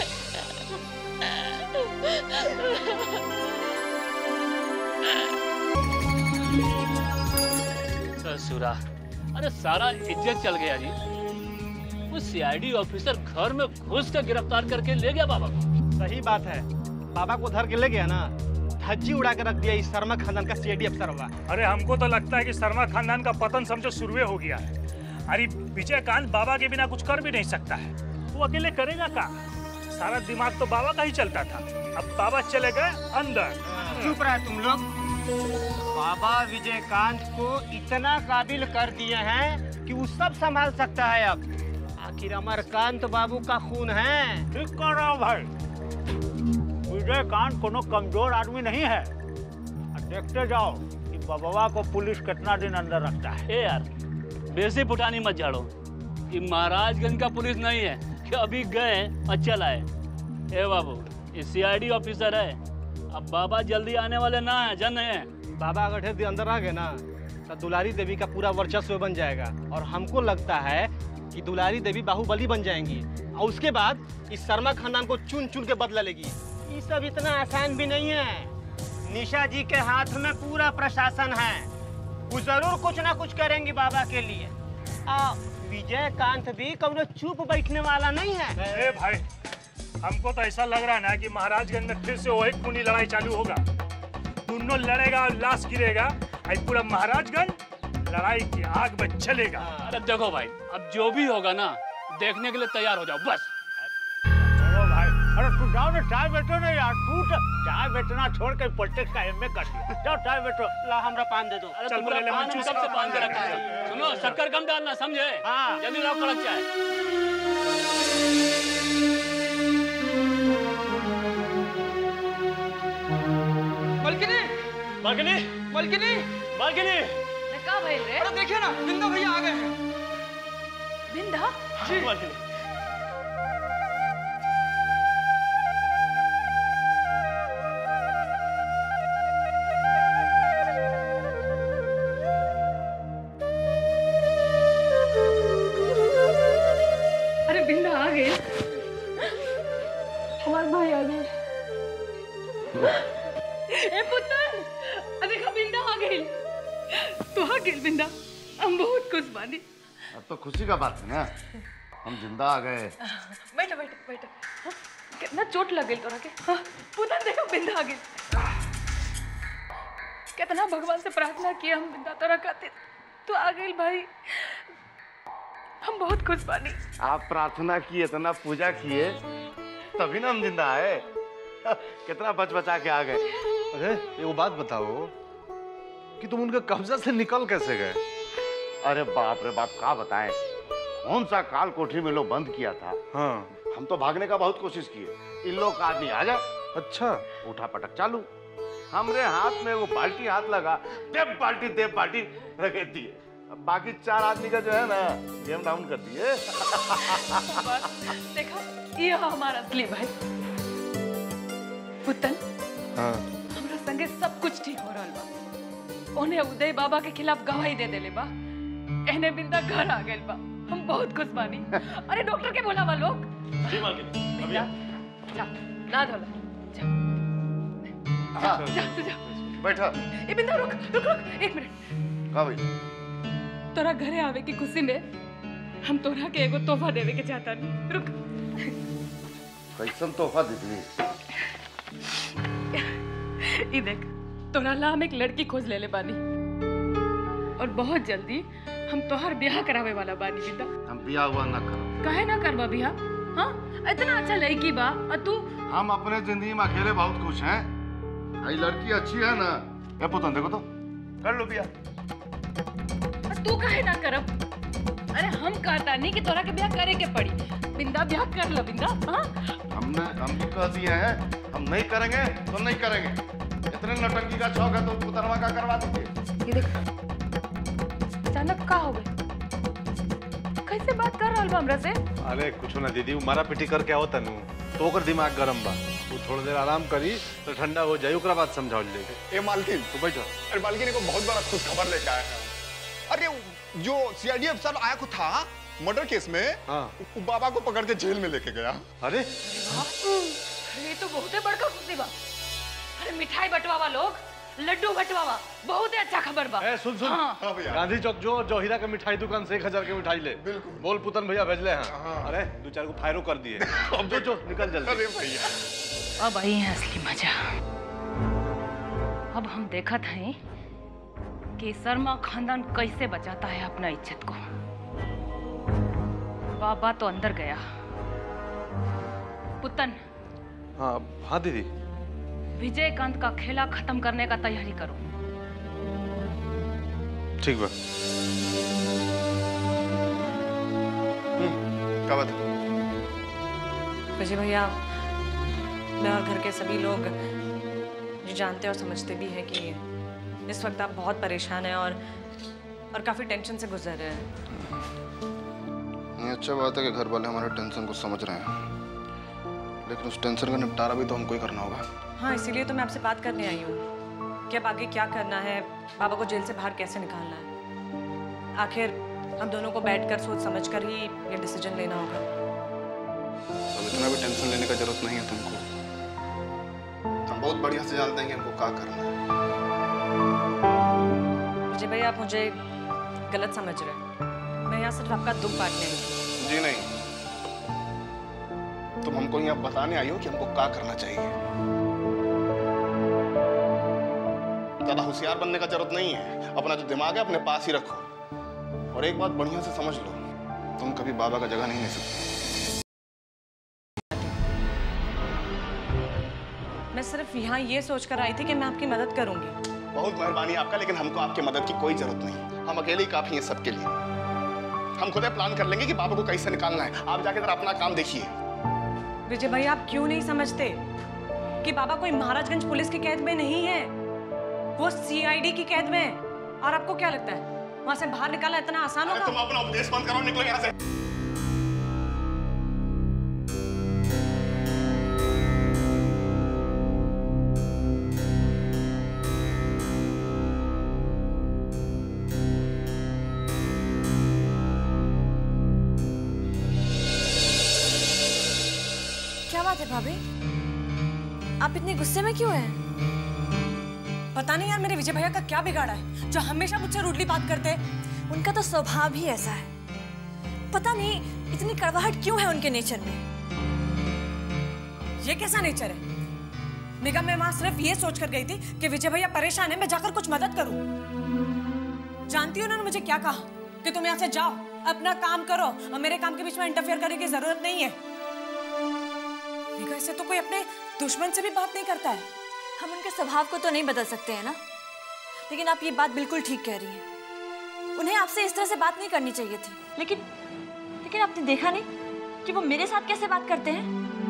ससुरा, अरे सारा इज्जत चल गया जी। वो सीआईडी ऑफिसर घर में घुस कर गिरफ्तार करके ले गया बाबा को। सही बात है, बाबा को धर के ले गया ना, धज्जी उड़ा के रख दिया इस शर्मा खानदान का सीआईडी अफसर होगा। अरे हमको तो लगता है कि शर्मा खानदान का पतन समझो शुरू हो गया है। अरे विजयकांत बाबा के बिना कुछ कर भी नहीं सकता है, वो अकेले करेगा क्या? सारा दिमाग तो बाबा का ही चलता था, अब बाबा चले गए अंदर। चुप रहे तुम लोग। बाबा विजयकांत को इतना काबिल कर दिए हैं कि वो सब संभाल सकता है। अब आखिर अमरकांत बाबू का खून है। ठीक कर रहा हूँ भाई, विजयकांत कोनो कमजोर आदमी नहीं है। देखते जाओ कि बाबा को पुलिस कितना दिन अंदर रखता है। ए यार बेसी पुटानी मत झाड़ो, ये महाराजगंज का पुलिस नहीं है कि अभी गए और चल आए। ए बाबू, ये सीआईडी ऑफिसर है, अब बाबा जल्दी आने वाले ना है, जन है। बाबा अगर ढेर अंदर आ गए ना तो दुलारी देवी का पूरा वर्चस्व बन जाएगा, और हमको लगता है कि दुलारी देवी बाहुबली बन जाएंगी, और उसके बाद इस शर्मा खानदान को चुन चुन के बदला लेगी। ये सब इतना आसान भी नहीं है। निशा जी के हाथ में पूरा प्रशासन है, वो जरूर कुछ ना कुछ करेंगी बाबा के लिए। विजयकांत भी कभी चुप बैठने वाला नहीं है। ए भाई, हमको तो ऐसा लग रहा है ना कि महाराजगंज में फिर से वो एक खूनी लड़ाई चालू होगा। दोनों लड़ेगा और लाश गिरेगा, पूरा महाराजगंज लड़ाई की आग में चलेगा। अरे देखो भाई, अब जो भी होगा ना, देखने के लिए तैयार हो जाओ बस। चलो भाई, अरे तू जाओ ना, चाय बेचो ना यार। तू चाय बेचना छोड़ के पॉलिटिक्स का एमए कर दिया। जाओ चाय बेचो। ला हमरा पान दे दो। चल पूरा पान हम सबसे पान के रखा है। सुनो, शक्कर कम डालना, समझे? हाँ। जल्दी लाओ कड़क चाय। मलकिनी, मलकिनी, मलकिनी, मलकिनी। क्या भाई रे? अरे देखिए ना, बिंदा भैया आ गए हैं। बिंदा? जी मलकिनी। अरे बिंदा आ गए, हमारे भाई आ गए। ए पुत्र, अरे बिंदा आ गई। तू आ गई बिंदा, हम बहुत खुश बानी। अब तो खुशी का बात है ना, हम जिंदा आ गए। बैठो बैठो बैठो। हाँ, कितना चोट लग गई तोरा के। हाँ, पुत्र देखो बिंदा आ गई। कितना भगवान से प्रार्थना किया हम बिंदा तोरा खातिर, तू आ गई भाई, हम बहुत खुश बानी। आप प्रार्थना किए, इतना पूजा किए, तभी ना हम जिंदा आए। कितना बच बचा के आ गए। अरे ये वो बात बताओ कि तुम उनके कब्जा से निकल कैसे गए? अरे बाप रे बाप, क्या बताएं, कौन सा काल कोठरी में लोग बंद किया था। हाँ, हम तो भागने का बहुत कोशिश किए, इन लोग का आदमी आ जाए। अच्छा, उठा पटक चालू। हमरे हाथ में वो बाल्टी हाथ लगा, देव बाल्टी रखे दिए। अब बाकी 4 आदमी का जो है ना, गेम डाउन कर दिए। देखो, ये हमारा असली भाई पुतन। हाँ, हमरा संगे सब कुछ ठीक हो रहा बा। उन्हें उदय बाबा के खिलाफ गवाही दे देले बा, एने बिंदा घर आ गइल बा, हम बहुत खुश बानी। अरे डॉक्टर के बोलावा लोग। जी मालकिनी, अभी जा, ना धोला, जा, हाँ, जा, जा। बैठा। ए बिंदा रुक, रुक, रुक, 1 मिनट। का भाई? तोरा घरे आवे की खुशी में हम तोरा के एगो तोहफा देवे के चाहता नहीं। रुक। कैसन तोहफा दीदी? ये देख, तोरा ला हम एक लड़की खोज ले बानी, और बहुत जल्दी हम तोहर ब्याह करावे वाला बानी बिंदा। हम ब्याह हुआ ना करो। काहे ना करबा ब्याह? हाँ, इतना अच्छा लड़की बा, और तू? हम अपने जिंदगी में अकेले बहुत खुश हैं। आई लड़की अच्छी है ना। ए पुतन देखो तो, कर लो ब्याह। तू काहे ना करब? अरे हम कहता नहीं कि तोरा के ब्याह करे के पड़ी। बिंदा ब्याह कर लो बिंदा। हाँ, हम भी कह दिए हैं, हम नहीं करेंगे तो नहीं करेंगे। इतने नौटंकी का शौक है तो पुतरवा का करवा दीजिए। ये देख, अचानक का हो गए? कैसे बात कर रहल बा हमरा से? अरे कुछ ना दीदी, मारा पिटी कर क्या होता नू तो ओकर दिमाग गरम बा, वो थोड़ी देर आराम करी तो ठंडा हो जाए, ओकरा बाद समझाओ लेके। ए मालकिन तो बैठो। अरे मालकिन को बहुत बड़ा खुश खबर लेके आया है। अरे जो सीआईडी अफसर आया को था मर्डर केस में, वो बाबा को पकड़ के जेल में लेके गया। अरे ये तो बहुत बड़का खुशी बा। अरे मिठाई बंटवावा लोग, लड्डू बंटवावा, बहुत ही अच्छा खबर बा। ए सुन सुन, हाँ। गांधी चौक जो हीरा के मिठाई दुकान से 1000 की मिठाई ले। बिल्कुल। बोल पुतन भैया भेजले हैं। अरे 2-4 को फायरो कर दिए। अब जो निकल जल्दी। अरे भैया अब आई है असली मजा। अब हम देखत हैं कि शर्मा खानदान कैसे बचाता है अपना इज्जत को। बाबा तो अंदर गया। पुतन। हाँ दीदी। विजयकांत का खेला खत्म करने का तैयारी करो। ठीक बा। क्या बात है? विजय भैया, मैं और घर के सभी लोग ये जानते और समझते भी हैं कि इस वक्त आप बहुत परेशान हैं और काफी टेंशन से गुजर रहे हैं। ये अच्छा बात है कि घर वाले हमारे टेंशन को समझ रहे हैं, लेकिन उस टेंशन का निपटारा भी तो हमको ही करना होगा। हाँ, इसीलिए तो मैं आपसे बात करने आई हूँ कि अब आगे क्या करना है, बाबा को जेल से बाहर कैसे निकालना है। आखिर हम दोनों को बैठकर सोच समझकर ही ये डिसीजन लेना होगा। अब इतना भी टेंशन लेने का जरूरत नहीं है तुमको। हम बहुत बढ़िया से जानते हैं कि हमको क्या करना है। विजय भैया, आप मुझे गलत समझ रहे हैं। मैं यहाँ सिर्फ आपका दुख बांटने आई थी। जी नहीं, तुम हमको यहाँ बताने आई हो कि हमको क्या करना चाहिए। ज्यादा होशियार बनने का जरूरत नहीं है। अपना जो दिमाग है अपने पास ही रखो। और एक बात बढ़िया से समझ लो, तुम कभी बाबा का जगह नहीं ले सकते। मैं सिर्फ यहाँ ये सोचकर आई थी कि मैं आपकी मदद करूंगी। बहुत मेहरबानी आपका, लेकिन हमको आपकी मदद की कोई जरूरत नहीं। हम अकेले ही काफी हैं सबके लिए। हम खुद प्लान कर लेंगे कि बाबा को कैसे निकालना है। आप जाके जरा अपना काम देखिए। विजय भाई, आप क्यों नहीं समझते कि बाबा कोई महाराजगंज पुलिस की कैद में नहीं है, वो सीआईडी की कैद में है। और आपको क्या लगता है वहां से बाहर निकालना इतना आसान होगा? तुम अपना उपदेश बंद करो, निकलो यहाँ से। क्या बात है भाभी, आप इतने गुस्से में क्यों हैं? पता नहीं यार, मेरे विजय भैया का क्या बिगाड़ा है जो हमेशा मुझसे रूडली बात करते हैं। उनका तो स्वभाव ही ऐसा है। पता नहीं इतनी कड़वाहट क्यों है उनके नेचर में। ये कैसा नेचर है? मेघा, मैं वहां सिर्फ ये सोच कर गई थी कि विजय भैया परेशान है, मैं जाकर कुछ मदद करूं। जानती हो उन्होंने मुझे क्या कहा कि तुम यहाँ से जाओ, अपना काम करो और मेरे काम के बीच में इंटरफेयर करने की जरूरत नहीं है। मेघा, ऐसे तो कोई अपने दुश्मन से भी बात नहीं करता है। हम उनके स्वभाव को तो नहीं बदल सकते हैं ना, लेकिन आप ये बात बिल्कुल ठीक कह रही हैं। उन्हें आपसे इस तरह से बात नहीं करनी चाहिए थी। लेकिन आपने देखा नहीं कि वो मेरे साथ कैसे बात करते हैं?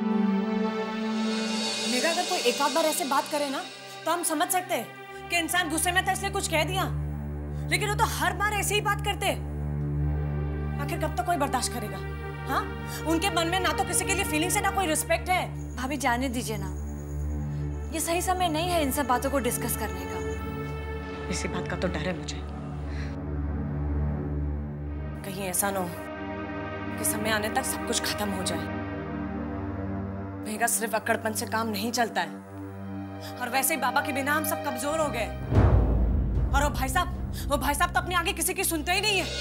मेरा अगर कोई एक आध बार ऐसे बात करे ना तो हम समझ सकते हैं कि इंसान गुस्से में था इसलिए कुछ कह दिया, लेकिन वो तो हर बार ऐसे ही बात करते। आखिर कब तक कोई बर्दाश्त करेगा? हाँ, उनके मन में ना तो किसी के लिए फीलिंग्स है ना कोई रिस्पेक्ट है। भाभी जाने दीजिए ना, ये सही समय नहीं है इन सब बातों को डिस्कस करने का। इसी बात का तो डर है मुझे, कहीं ऐसा ना हो कि समय आने तक सब कुछ खत्म हो जाए। मेघा, सिर्फ अक्कड़पन से काम नहीं चलता है, और वैसे ही बाबा के बिना हम सब कमजोर हो गए। और वो भाई साहब तो अपने आगे किसी की सुनते ही नहीं है।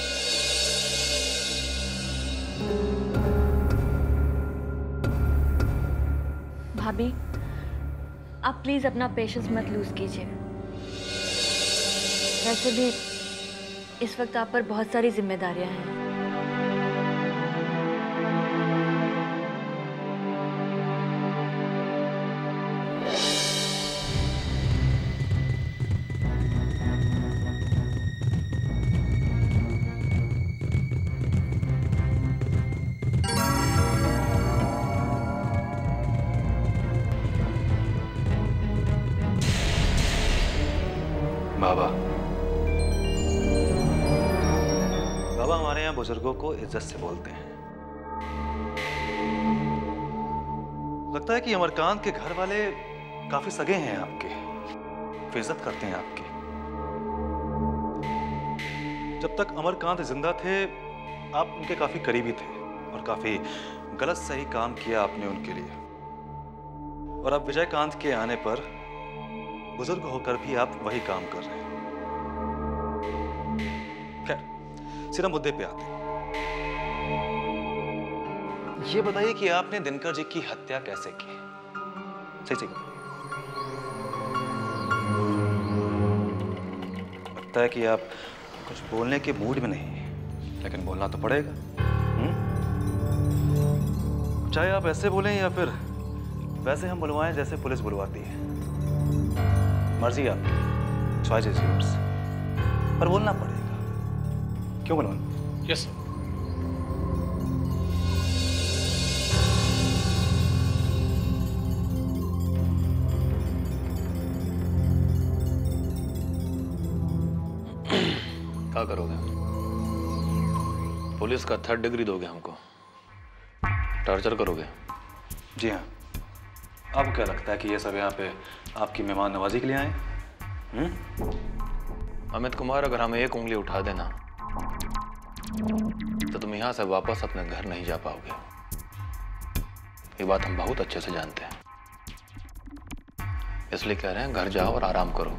भाभी, आप प्लीज अपना पेशेंस मत लूज कीजिए। वैसे भी इस वक्त आप पर बहुत सारी जिम्मेदारियां हैं। बाबा, बड़े बुजुर्गों को इज्जत से बोलते हैं। लगता है कि अमरकांत के घर वाले काफी सगे हैं आपके, इज्जत करते हैं आपकी। जब तक अमरकांत जिंदा थे आप उनके काफी करीबी थे और काफी गलत सही काम किया आपने उनके लिए। और अब विजयकांत के आने पर बुजुर्ग होकर भी आप वही काम कर रहे हैं। खैर सीधा मुद्दे पे आते हैं। ये बताइए कि आपने दिनकर जी की हत्या कैसे की? सही लगता है कि आप कुछ बोलने के मूड में नहीं, लेकिन बोलना तो पड़ेगा। चाहे आप ऐसे बोलें या फिर वैसे हम बुलवाएं जैसे पुलिस बुलवाती है, मर्जी आपकी, चॉइस इज योर्स, पर बोलना पड़ेगा। क्यों बुलवाएं? Yes sir. क्या करोगे? पुलिस का 3rd डिग्री दोगे हमको? टॉर्चर करोगे? जी हाँ। आपको क्या लगता है कि ये सब यहाँ पे आपकी मेहमान नवाजी के लिए आए? अमित कुमार, अगर हमें एक उंगली उठा देना तो तुम यहाँ से वापस अपने घर नहीं जा पाओगे। ये बात हम बहुत अच्छे से जानते हैं, इसलिए कह रहे हैं घर जाओ और आराम करो।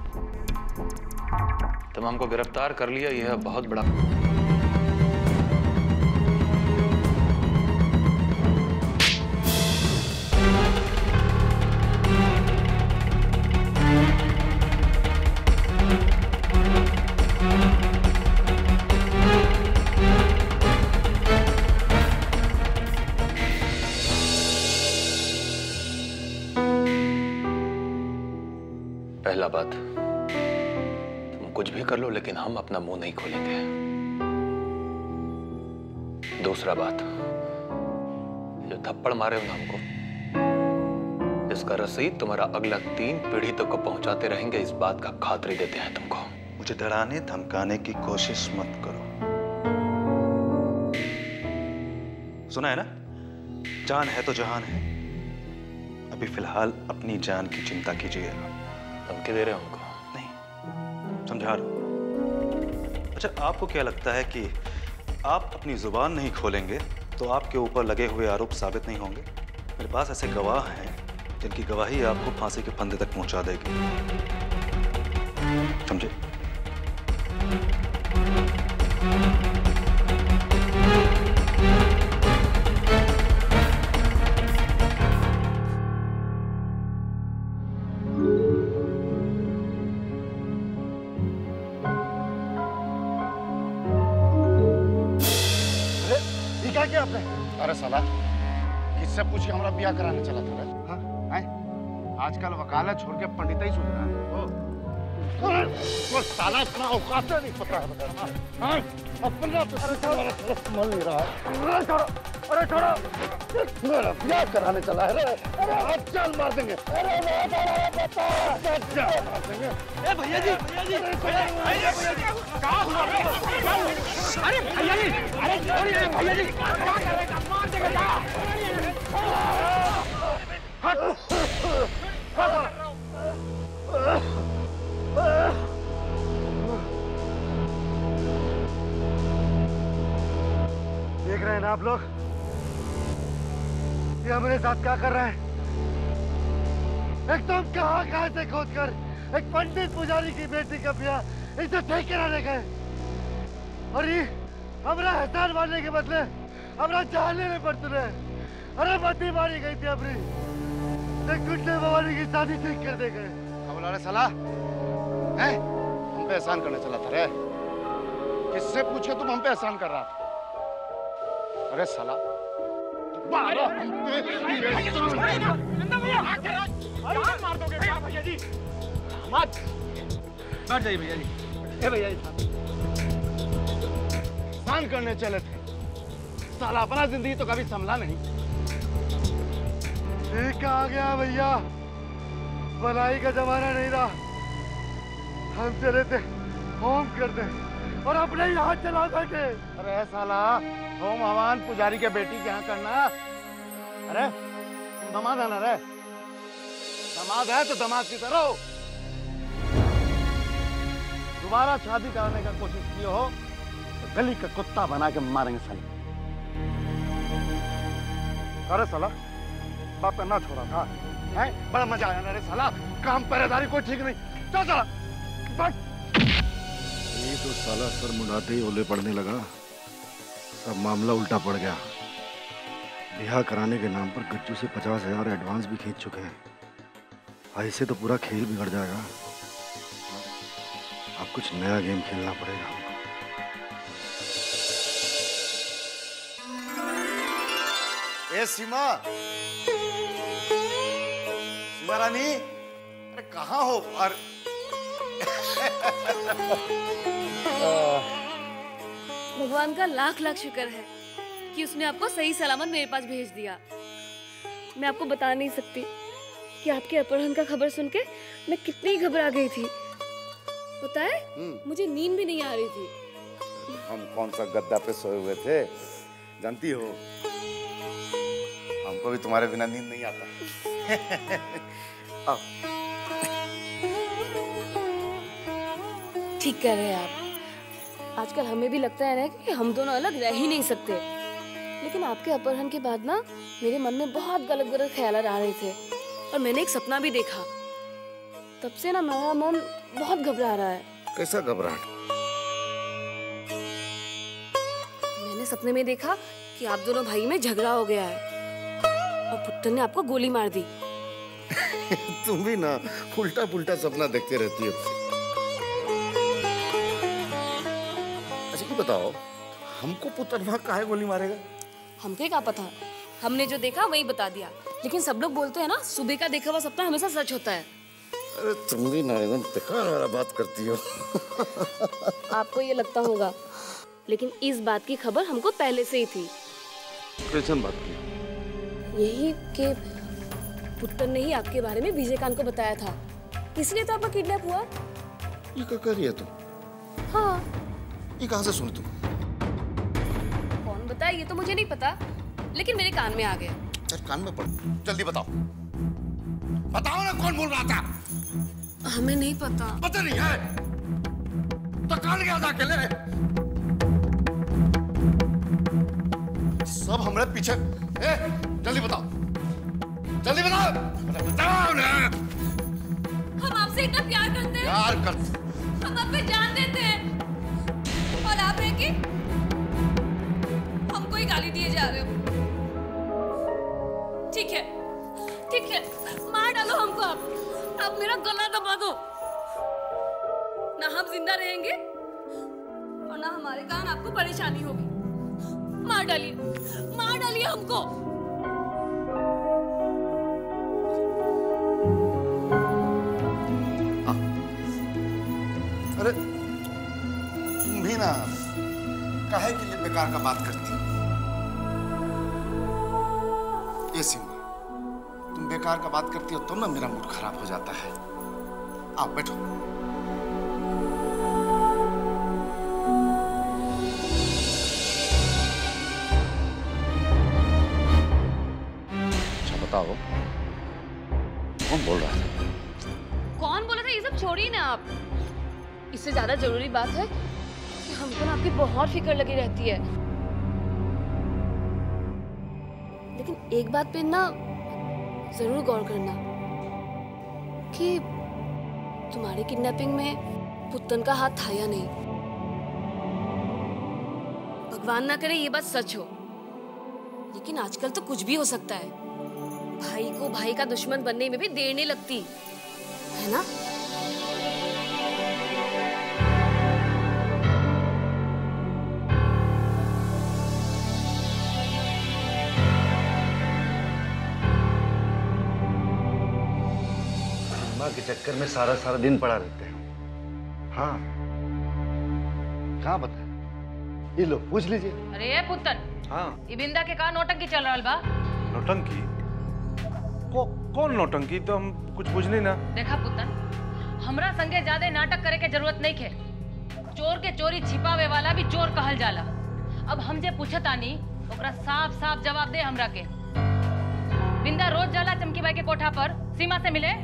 तुम हमको गिरफ्तार कर लिया, यह है बहुत बड़ा। पहला बात, तुम कुछ भी कर लो लेकिन हम अपना मुंह नहीं खोलेंगे। दूसरा बात, जो थप्पड़ मारे हो ना हमको, इसका रसीद तुम्हारा अगला 3 पीढ़ी तक को पहुंचाते रहेंगे। इस बात का खातिरी देते हैं तुमको। मुझे डराने धमकाने की कोशिश मत करो। सुना है ना, जान है तो जहान है। अभी फिलहाल अपनी जान की चिंता कीजिएगा। धमकी दे रहे हो हमको? नहीं, समझा रहा हूं। अच्छा, आपको क्या लगता है कि आप अपनी जुबान नहीं खोलेंगे तो आपके ऊपर लगे हुए आरोप साबित नहीं होंगे? मेरे पास ऐसे गवाह हैं जिनकी गवाही आपको फांसी के फंदे तक पहुंचा देगी। समझे? क्या आपने? अरे साला, किससे पूछ के हमारा ब्याह कराने चला था? हाँ? आजकल वकालत छोड़ के पंडित ही सुन रहा है। वो साला इतना औकात नहीं पता है। अपना मन नहीं रहा। अरे छोड़ो, मेरा ब्याह कराने चला है। अरे आज जान मार देंगे। अरे जान मार देंगे। भैया जी, भैया जी, क्या हुआ? अरे भैया जी, अरे भैया जी, क्या करेगा? मार देगा। देख रहे हैं ना आप लोग, ये हमारे साथ क्या कर रहे हैं? एकदम कहां से खोद कर एक पंडित पुजारी की बेटी का ब्याह इसे ठीक कराने गए, और ये हमारा एहसान मारने के बदले हमारा जान लेने पड़ते रहे। अरे मती मारी गई थी अपनी, गुड्डे भवानी की शादी ठीक कर दे गए। अब साला है हम पे एहसान करने चला था रे। किससे पूछे तुम हम पे एहसान कर रहा था? अरे साला मार दोगे भैया जी? मत बैठ जाइए भैया जी। ए भैया जी, एहसान करने चले थे, साला अपना जिंदगी तो कभी संभला नहीं। ठीक आ गया भैया, भलाई का जमाना नहीं रहा। हम चले थे होम करते, और अपने ही हाथ चला बैठे। अरे साला होम हवन पुजारी के बेटी के यहाँ करना। अरे दमाद है ना रे, दमाद है तो दमाद की तरह हो। दोबारा शादी करने का कोशिश की हो तो गली का कुत्ता बना के मारेंगे साले। अरे साला बाप करना छोड़ा था, है? बड़ा मजा आया ना रे साला, काम पहरेदारी कोई ठीक नहीं। चल साला बैठ। ये तो साला सर मुंडाते ही ओले पड़ने लगा, सब मामला उल्टा पड़ गया। ब्याह कराने के नाम पर गज्जू से 50,000 एडवांस भी खींच चुके हैं। ऐसे तो पूरा खेल बिगड़ जाएगा। अब कुछ नया गेम खेलना पड़ेगा। ए सीमा, सीमा रानी, अरे कहाँ हो? और भगवान का लाख लाख शुक्र है कि उसने आपको सही सलामत मेरे पास भेज दिया। मैं आपको बता नहीं सकती कि आपके अपहरण का खबर सुन के मैं कितनी घबरा गई थी। पता है मुझे नींद भी नहीं आ रही थी। हम कौन सा गद्दा पे सोए हुए थे जानती हो? हमको भी तुम्हारे बिना नींद नहीं आता। आओ। ठीक कह रहे हैं आप। आजकल हमें भी लगता है ना कि हम दोनों अलग रह ही नहीं सकते, लेकिन आपके अपहरण के बाद ना मेरे मन में बहुत गलत गलत ख्याल आ रहे थे और मैंने एक सपना भी देखा। तब से ना मेरा मन बहुत घबरा रहा है। कैसा घबराहट? मैंने सपने में देखा कि आप दोनों भाई में झगड़ा हो गया है और पुत्तर ने आपको गोली मार दी। तुम भी ना उल्टा पुल्टा सपना देखते रहती हो। अच्छा ये बताओ, हमको पुतरवा काहे गोली मारेगा? हमको क्या पता, हमने जो देखा वही बता दिया। लेकिन सब लोग बोलते हैं ना सुबह का देखा हुआ सपना हमेशा सच होता है। अरे तुम भी ना एकदम बेकार वाला बात करती हो। आपको ये लगता होगा, लेकिन इस बात की खबर हमको पहले से ही थी। कैसन बात की? यही कि पुत्तर ने ही आपके बारे में विजयकांत को बताया था, इसलिए तो आपका किडनैप हुआ। ये क्या कर रही है तुम? हाँ। ये कहाँ से सुनी तुम? कौन बताया ये तो मुझे नहीं पता, लेकिन मेरे कान में आ गया। चल कान में पड़, जल्दी बताओ। बताओ ना कौन बोल रहा था? हमें नहीं पता। पता नहीं है तो कान गया था अकेले। सब हमारे पीछे। जल्दी बताओ, जल्दी बताओ, बताओ ना। हम आपसे इतना प्यार करते हैं। प्यार करते? हम आप पे जान देते हैं और आप है कि हमको ही गाली दिए जा रहे हो। ठीक है, ठीक है, मार डालो हमको। आप मेरा गला दबा दो। ना हम जिंदा रहेंगे और ना हमारे कारण आपको परेशानी होगी। मार डालिए हमको। अरे तुम भी ना काहे के लिए बेकार का बात करती हो? ये सीमा, तुम बेकार का बात करती हो तो ना मेरा मूड खराब हो जाता है। आओ बैठो। अच्छा बताओ, कौन बोल रहा था? कौन बोला था ये सब छोड़िए ना आप। इससे ज्यादा जरूरी बात है कि हमको ना आपकी बहुत फिक्र लगी रहती है। लेकिन एक बात पे ना जरूर गौर करना कि तुम्हारी किडनैपिंग में पुत्तन का हाथ था या नहीं। भगवान ना करे ये बात सच हो, लेकिन आजकल तो कुछ भी हो सकता है। भाई को भाई का दुश्मन बनने में भी देर नहीं लगती है ना। के चक्कर में सारा दिन पड़ा रहते हैं। हाँ, कहाँ पता है? ये लो पूछ लीजिए। अरे ये पुत्तन, हाँ, ये बिंदा के कहाँ नौटंकी चल रहा बा? नौटंकी? कौन नौटंकी? तो हम कुछ बुझ नहीं ना। देखा पुत्तन, हमरा संगे ज्यादा नाटक करे के जरूरत नहीं खे। चोर के चोरी छिपावे वाला भी चोर कहल जाला। अब हम जे पूछतानी ओकरा साफ साफ जवाब दे हमरा के। बिंदा रोज जाला चमकी भाई के कोठा पर सीमा से मिले?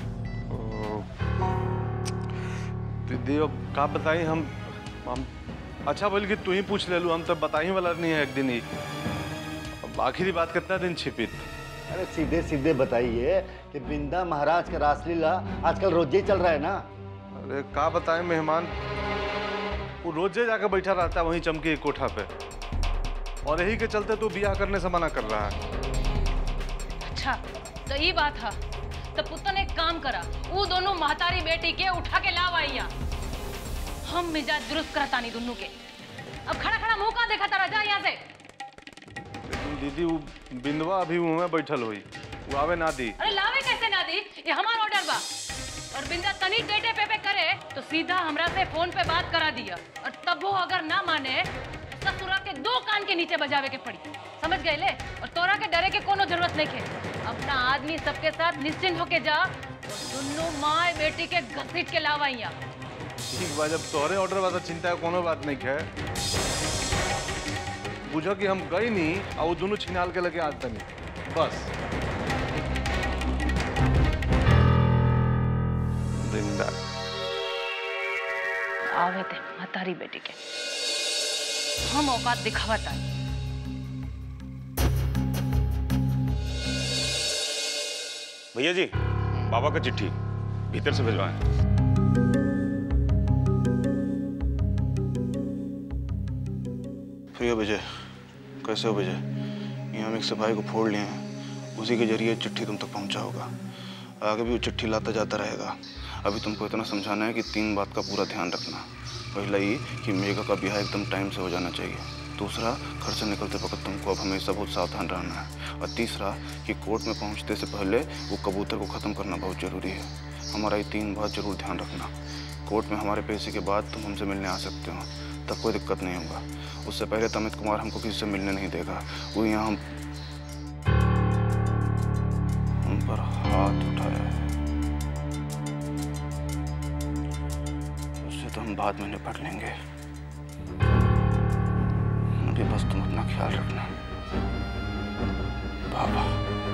दीदी अब का बताई हम अच्छा बोल कि तू ही पूछ ले लू, हम तो बता ही वाला नहीं है एक दिन ही। अब आखिरी बात कितना दिन छिपी? अरे सीधे सीधे बताइए कि बिंदा महाराज का रासलीला आजकल रोजे ही चल रहा है ना। अरे का बताएं मेहमान, वो रोजे जाकर बैठा रहता है वहीं चमकी की कोठा पे, और यही के चलते तू ब्याह करने से मना कर रहा है। अच्छा तो ये बात है, तो पुतन एक काम करा, वो दोनों महतारी बेटी के उठा के लाव आइया। हम मिजाज दुरुस्त करतानी दोनों के। अब खड़ा खड़ा मुंह का देखा तारा, जा यहाँ से। दीदी वो बिंदवा अभी मुंह में बैठल हुई, वो आवे ना दी। अरे लावे कैसे ना दी, ये हमारा ऑर्डर बा। और बिंदा तनी टेटे पे करे तो सीधा हमरा से फोन पे बात करा दिया, और तब वो अगर ना माने ससुरा के 2 कान के नीचे बजावे के पड़ी। समझ गए ले? और तोरा के डरे के कोनो जरूरत नहीं है। अपना आदमी सबके साथ निश्चिंत होके जा, और दोनों माँ बेटी के घसीट के लावाइया। ठीक बा, जब तोहरे ऑर्डर बा तो चिंता है कोनो बात नहीं है। बुझो कि हम गई नहीं और वो दोनों छिनाल के लगे आज तक बस। जिंदा आवे थे महतारी बेटी के, हम औकात दिखावता। भैया जी, बाबा का चिट्ठी भीतर से भिजवाएं। प्रिय विजय, कैसे हो विजय? यहाँ हम एक सिपाही को फोड़ लिए हैं, उसी के जरिए चिट्ठी तुम तक पहुँचा होगा। आगे भी वो चिट्ठी लाता जाता रहेगा। अभी तुमको इतना समझाना है कि 3 बात का पूरा ध्यान रखना। पहला ये कि मेघा का ब्याह एकदम टाइम से हो जाना चाहिए। दूसरा, घर से निकलते वक्त तुमको अब हमेशा बहुत सावधान रहना है। और तीसरा कि कोर्ट में पहुंचते से पहले वो कबूतर को ख़त्म करना बहुत ज़रूरी है। हमारा ये 3 बात जरूर ध्यान रखना। कोर्ट में हमारे पैसे के बाद तुम हमसे मिलने आ सकते हो, तब कोई दिक्कत नहीं होगा। उससे पहले अमित कुमार हमको किसी से मिलने नहीं देगा। वो यहाँ हम पर हाथ उठाया है, उससे तो हम बाद में निपट लेंगे। अभी बस तुम अपना ख्याल रखना। बाबा।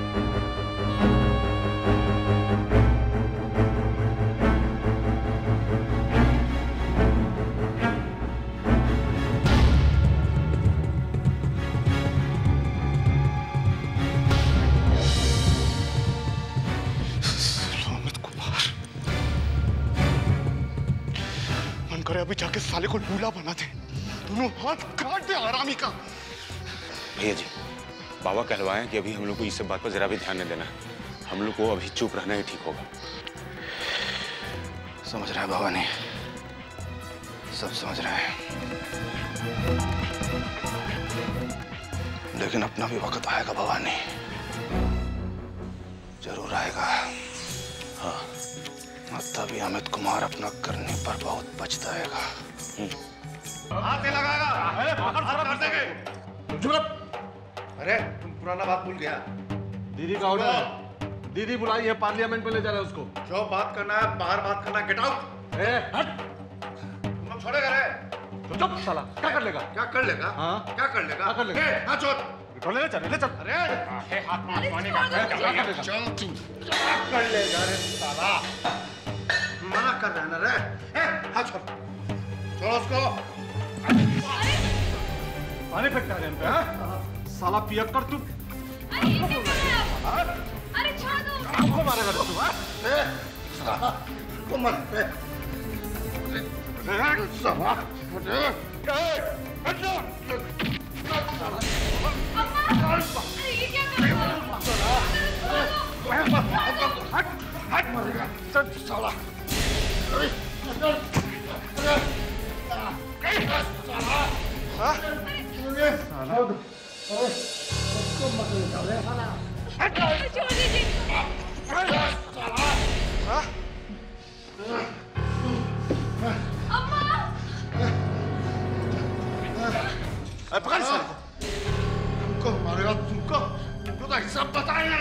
करे अभी जाके साले को लूला बना दे, दोनों हाथ काट दे आरामी का। भैया जी, बाबा कहलवाएं कि अभी हम लोग को इस बात पर जरा भी ध्यान नहीं देना। हम लोग को अभी चुप रहना ही ठीक होगा। समझ रहे हैं बाबा? नहीं, सब समझ रहे हैं, लेकिन अपना भी वक्त आएगा बाबा। नहीं, जरूर आएगा। हाँ, तभी अमित कुमार अपना करने पर बहुत पछताएगा। हाथ नहीं लगाएगा। अरे पकड़ कर देंगे। अरे तुम पुराना बात भूल गया। दीदी का ऑर्डर है, दीदी बुलाई है, पार्लियामेंट में ले जा रहे हैं उसको। जो बात करना है बाहर बात करना। Get out. हट, तुम लोग छोड़ेगा रे? चुप साला, क्या कर लेगा? क्या कर लेगा? हाँ, क्या कर लेगा? क्या कर लेगा? हाँ छोड़, ले चल, ले चल। अरे हाथ मारने का क्या कर लेगा? चल तू क्या कर लेगा रे साला? मना कर रहा है ना रे? हाँ छोड़, छोड़ उसको। पानी फेंकता है पे, हाँ? साला पियक्कर तू। अरे छोड़ दो। हमको मारेगा तू, हाँ? तुम मत। साला, ये क्या कर रहे हो? हट मरेगा साला। छोड़ दीजिए। अम्मा। पकड़ इसको। हमको मारेगा तुमको तो हिसाब बताएंगे।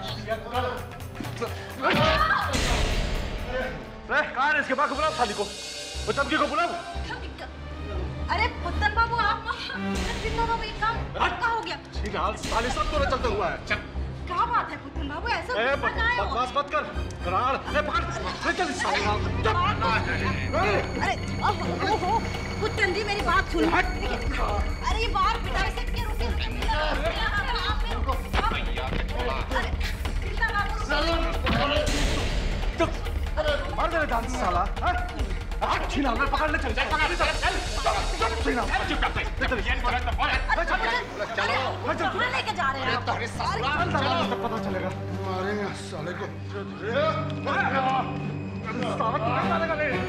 कहाँ है इसके बाप को? बुलाओ साली को। वो चमकी को बुलाओ। अरे पुतन बाबू आप बिंदा बाबू ये काम क्या हो गया? ठीक है, हाल साले सब तोरे चलते हुआ है। चल। क्या बात है पुतन बाबू ऐसा बकवास मत कर। कराड़, पकड़, ले चल इस साले को। अरे ओहो पुतन जी मेरी बात सुनो। अरे ये बाहर पिटाई से क्या रुके? मार दे डांस साला। हाथ छीना मैं पकड़ ले चल चल छीना चुप कर चल कहां लेके जा रहे हैं आप? चल पता चलेगा। मारेंगे साले को। साला तू नहीं मारेगा रे।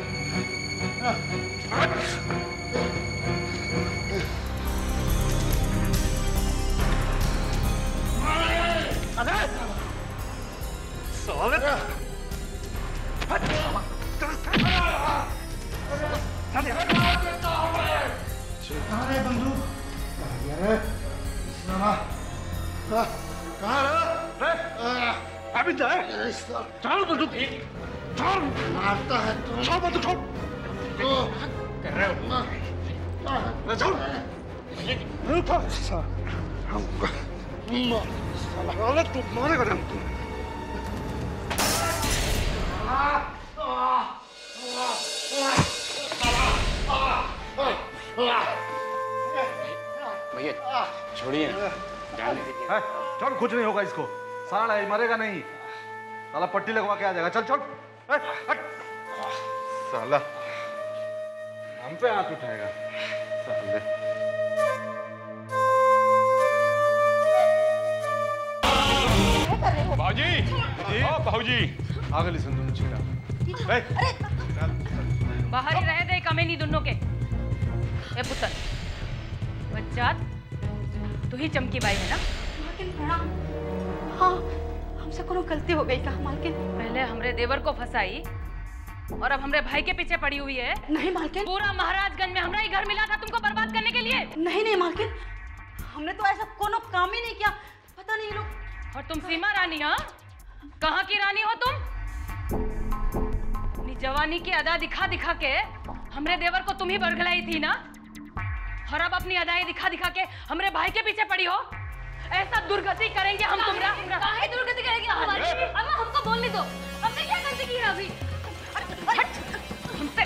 अरे साले अरे बंदूक अरे कहाँ रे? अभी जाए चल बंदूक चल मारता है तू। छोड़ बंदूक छोड़ कर रहे हो छोड़ रुको साला तू मारेगा रे तू। भैया छोड़िए जाने दीजिए। चल कुछ नहीं होगा इसको। साला है मरेगा नहीं। साला पट्टी लगवा के आ जाएगा। चल चल साला हम पे हाथ उठाएगा साले। बाबूजी ओ बाबूजी आ गई संतु छीना। बाहर ही रहे दे कमेनी दोनों के। ए पुतन बच्चा तू ही चमकी बाई है ना? मालकिन प्रणाम। हाँ हमसे कोनो गलती हो गई का मालकिन? पहले हमरे देवर को फंसाई और अब हमरे भाई के पीछे पड़ी हुई है। नहीं मालकिन। पूरा महाराजगंज में हमरा ही घर मिला था तुमको बर्बाद करने के लिए। नहीं नहीं मालकिन हमने तो ऐसा कोनो काम ही नहीं किया। पता नहीं लोग। और तुम सीमा रानी? हाँ कहाँ की रानी हो तुम? अपनी जवानी की अदा दिखा दिखा के हमरे देवर को तुम ही बरगलाई थी ना? और अब अपनी अदाएं दिखा दिखा के हमरे भाई के पीछे पड़ी हो। ऐसा दुर्गति करेंगे हम तुमरा। काहे दुर्गति करेंगे हमारी? अम्मा हमको बोलने दो। हमने क्या गलती की है अभी? हमसे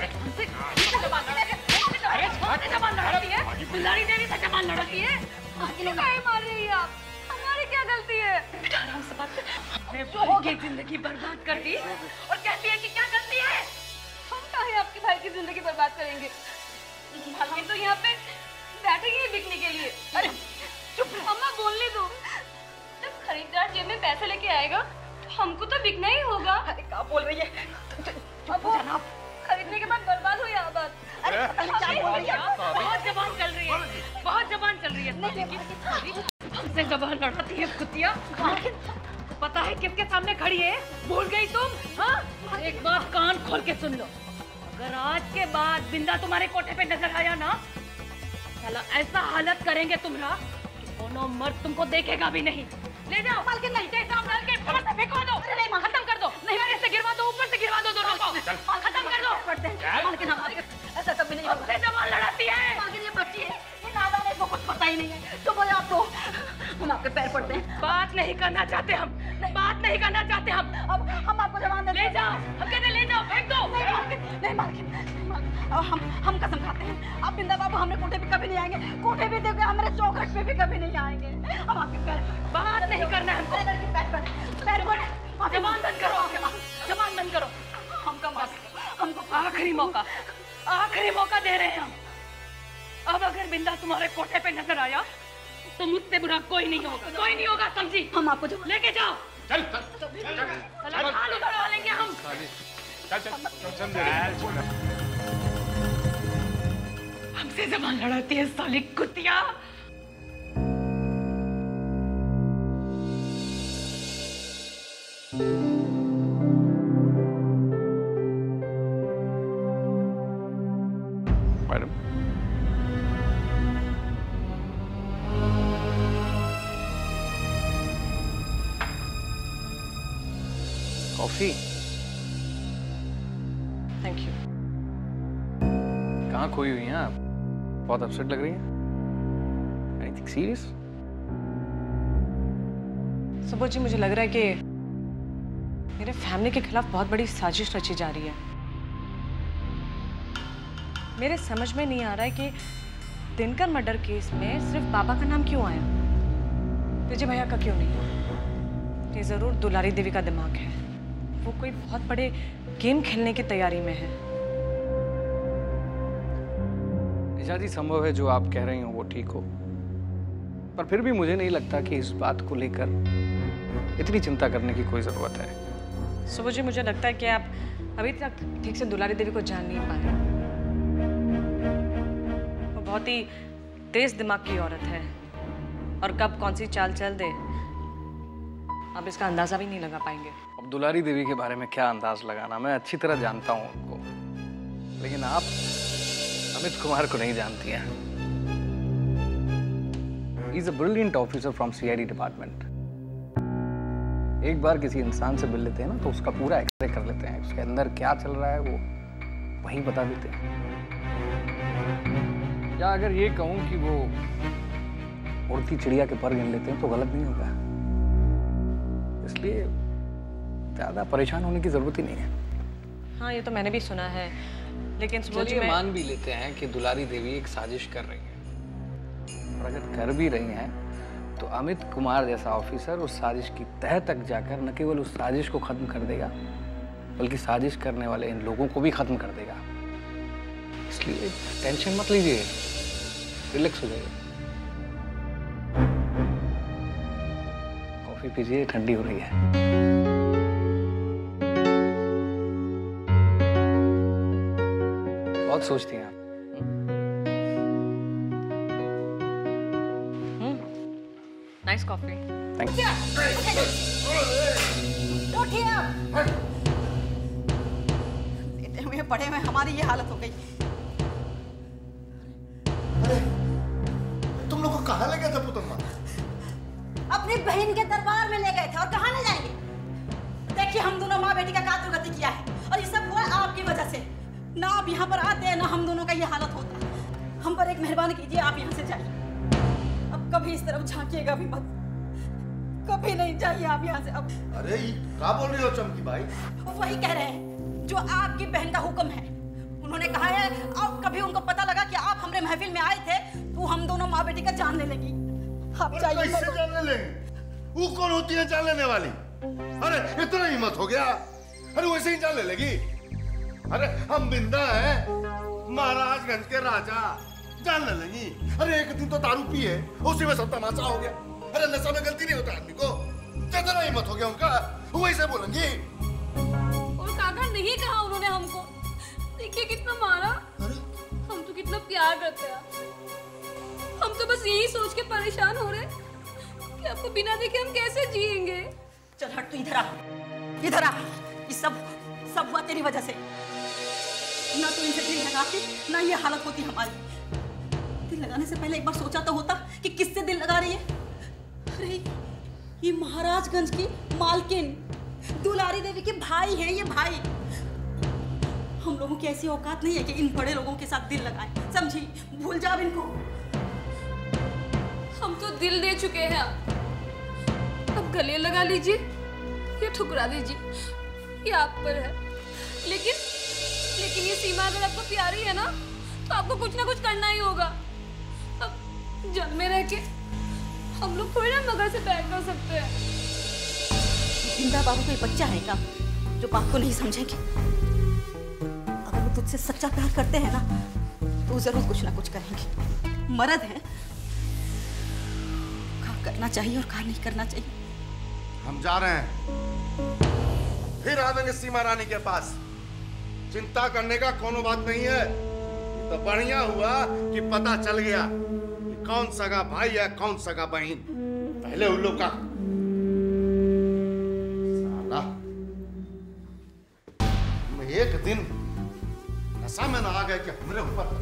जबान लड़ती है। बिलाड़ी देवी से जबान लड़ती है। काहे मार रही है आप? हमारी क्या गलती है? भाई की जिंदगी बर्बाद कर दी और कहती है कि क्या गलती है? हम काहे आपके भाई की जिंदगी बर्बाद करेंगे? हम तो यहाँ पे बैठेंगे ही बिकने के लिए। अरे चुप अम्मा बोलने दो। जब खरीदार जेब में पैसे लेके आएगा तो हमको तो बिकना ही होगा। अरे क्या बोल रही है? जनाब खरीदने के बाद बर्बाद हो या आबाद। अरे क्या बोल रही है? बहुत जबान चल रही है। बहुत जबान चल रही है। हमसे जबान लड़ाती है कुतिया। पता है किसके सामने खड़ी है? भूल गई तुम? हाँ एक बात कान खोल के सुन लो। अगर आज के बाद बिंदा तुम्हारे कोठे पे नजर आया ना साला ऐसा हालत करेंगे तुम्हारा कि कोनो मर्द तुमको देखेगा भी नहीं। ले जाओ मालकिन नहीं डाल के ऊपर से फेंकवा दो। नहीं खत्म कर दो। नहीं नीचे से गिरवा दो ऊपर से गिरवा दो दोनों को। खत्म कर दो। मालकिन हमारे ऐसा कभी नहीं होगा। जबान लड़ाती है। मालकिन ये बच्ची है ये नादान है, इसको कुछ पता ही नहीं है। तो बोले आप तो हम आपके पैर पड़ते हैं। बात नहीं करना चाहते हम। बात नहीं करना चाहते हम। अब हम आपको जवान दे। ले जाओ हम कहते ले जाओ फेंक दो। नहीं मालकिन हम कसम खाते हैं आप बिंदा बाबू हमने कोठे पे कभी नहीं आएंगे। कोठे पे देखो हमारे चौखट पे भी कभी नहीं आएंगे। हम आपके पैर बात नहीं करना है हमको। पैर पर जबान बंद करो। जबान बंद करो। हमको आखिरी मौका दे रहे हैं हम। अब अगर बिंदा तुम्हारे कोठे पे नजर आया तो मुझसे बुरा कोई नहीं होगा समझी? हम आपको लेके जाओ। चल हाल उधड़वा लेंगे हम। हमसे जबान लड़ाती है साली कुतिया। Madam coffee. Thank you. खोई हुई हैं आप? बहुत अपसेट लग रही हैं। Anything serious? सुबोध जी, मुझे लग रहा है कि मेरे फैमिली के खिलाफ बहुत बड़ी साजिश रची जा रही है। मेरे समझ में नहीं आ रहा है कि दिनकर मर्डर केस में सिर्फ बाबा का नाम क्यों आया, विजय भैया का क्यों नहीं? ये जरूर दुलारी देवी का दिमाग है। वो कोई बहुत बड़े गेम खेलने की तैयारी में है। निशा जी, संभव है जो आप कह रही हो वो ठीक हो, पर फिर भी मुझे नहीं लगता कि इस बात को लेकर इतनी चिंता करने की कोई जरूरत है। सुबोध जी, मुझे लगता है कि आप अभी तक ठीक से दुलारी देवी को जान नहीं पाए। वो बहुत ही तेज दिमाग की औरत है और कब कौन सी चाल चल दे आप इसका अंदाजा भी नहीं लगा पाएंगे। अब दुलारी देवी के बारे में क्या अंदाज लगाना, मैं अच्छी तरह जानता हूँ उनको, लेकिन आप अमित कुमार को नहीं जानती हैं। He is a brilliant officer from CID department. एक बार किसी इंसान से मिल लेते हैं ना तो उसका पूरा एक्सरे कर लेते हैं, उसके अंदर क्या चल रहा है वो वहीं बता देते हैं। या अगर ये कहूँ कि वो उड़ती चिड़िया के पर गिन लेते हैं तो गलत नहीं होगा। इसलिए ज्यादा परेशान होने की जरूरत ही नहीं है। हाँ, ये तो मैंने भी सुना है, लेकिन चलिए मान भी लेते हैं कि दुलारी देवी एक साजिश कर रही है, और अगर कर भी रही हैं तो अमित कुमार जैसा ऑफिसर उस साजिश की तह तक जाकर न केवल उस साजिश को खत्म कर देगा, बल्कि साजिश करने वाले इन लोगों को भी खत्म कर देगा। इसलिए टेंशन मत लीजिए, रिलैक्स हो जाइए। कॉफी पीजिए, ठंडी हो रही है। बहुत सोचती हैं आप। Nice coffee. Thank you. लेटे हुए पड़े हुए हमारी ये हालत हो गई। तुम लोग को कहाँ ले गए थे पुतम्मा? अपनी बहन के दरबार में ले गए थे, और कहाँ ले जाएंगे? देखिए, हम दोनों माँ बेटी का कातुरगति किया है, और ये सब हुआ आपकी वजह से। ना आप यहाँ पर आते हैं, ना हम दोनों का ये हालत होता। हम पर एक मेहरबानी कीजिए, आप यहाँ से जाइए। अब कभी इस तरफ झांकिएगा भी मत, कभी नहीं जाइए आप यहाँ से अब। अरे क्या बोल रही हो चमकी भाई? वही कह रहे हैं जो आपकी बहन का हुक्म है। उन्होंने कहा है, और कभी उनको पता लगा कि आप हमारे महफिल में आए थे तो हम दोनों माँ बेटी का जान ले लेगी। आप जाइए। कैसे जान ले लेंगे? वो कौन होती है जान लेने वाली? अरे इतना हिम्मत हो गया? अरे वैसे ही जान ले लेगी? अरे हम बिंदा हैं, महाराजगंज के राजा, जान ले लेंगी? अरे एक दिन तो दारू पी है, उसी में सब तमाशा हो गया। अरे नशा में गलती नहीं होता आदमी को। कितना हिम्मत हो गया उनका, वैसे बोलेंगी? और काका नहीं कहा उन्होंने हमको, देखिए कितना मारा। हम तो कितना प्यार करते हैं। हम तो बस यही सोच के परेशान हो रहे कि आपको बिना देखे हम कैसे जिएंगे। चल हट, तू इधर आ, इधर आ। ये सब हुआ तेरी वजह से। ना तो इनसे दिल लगाती, ना ये हालत होती हमारी। दिल लगाने से पहले एक बार सोचा तो होता कि किससे दिल लगा रही है। अरे ये महाराजगंज की मालकिन दुलारी देवी के भाई हैं, ये भाई। हम लोगों की ऐसी औकात नहीं है कि इन बड़े लोगों के साथ दिल लगाएं, समझी? भूल जाओ इनको। हम तो दिल दे चुके हैं, अब गले लगा लीजिए या ठुकरा दीजिए, ये आप पर है। लेकिन ये सीमा अगर आपको प्यारी है ना, तो आपको कुछ ना कुछ करना ही होगा। अब जल में रह के हम लोग थोड़ी ना मगर से प्यार कर सकते हैं। जिंदा बाबू कोई बच्चा है क्या जो बाप को नहीं समझेंगे? अगर वो तुझसे सच्चा प्यार करते हैं ना, तो जरूर कुछ ना कुछ करेंगे। मर्द है, काम करना चाहिए और काम नहीं करना चाहिए। हम जा रहे हैं, फिर आवेंगे सीमा रानी के पास। चिंता करने का कोनो बात नहीं है। ये तो बढ़िया हुआ कि पता चल गया कि कौन सगा भाई है, कौन सगा बहन। पहले उन लोग का साला मैं एक दिन नशा में ना आ गए कि हमरे ऊपर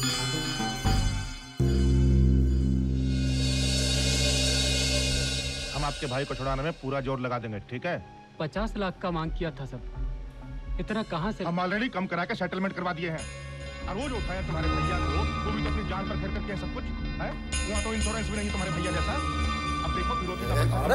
हम आपके भाई को छुड़ाने में पूरा जोर लगा देंगे, ठीक है? 50 लाख का मांग किया था सब, इतना कहां से? हम ऑलरेडी कम करा के सेटलमेंट करवा दिए हैं। रोज उठाया तुम्हारे भैया को, वो भी तो अपनी जान पर खेल करके सब कुछ है। वहाँ तो इंश्योरेंस भी नहीं तुम्हारे भैया जैसा। अब देखो विरोधी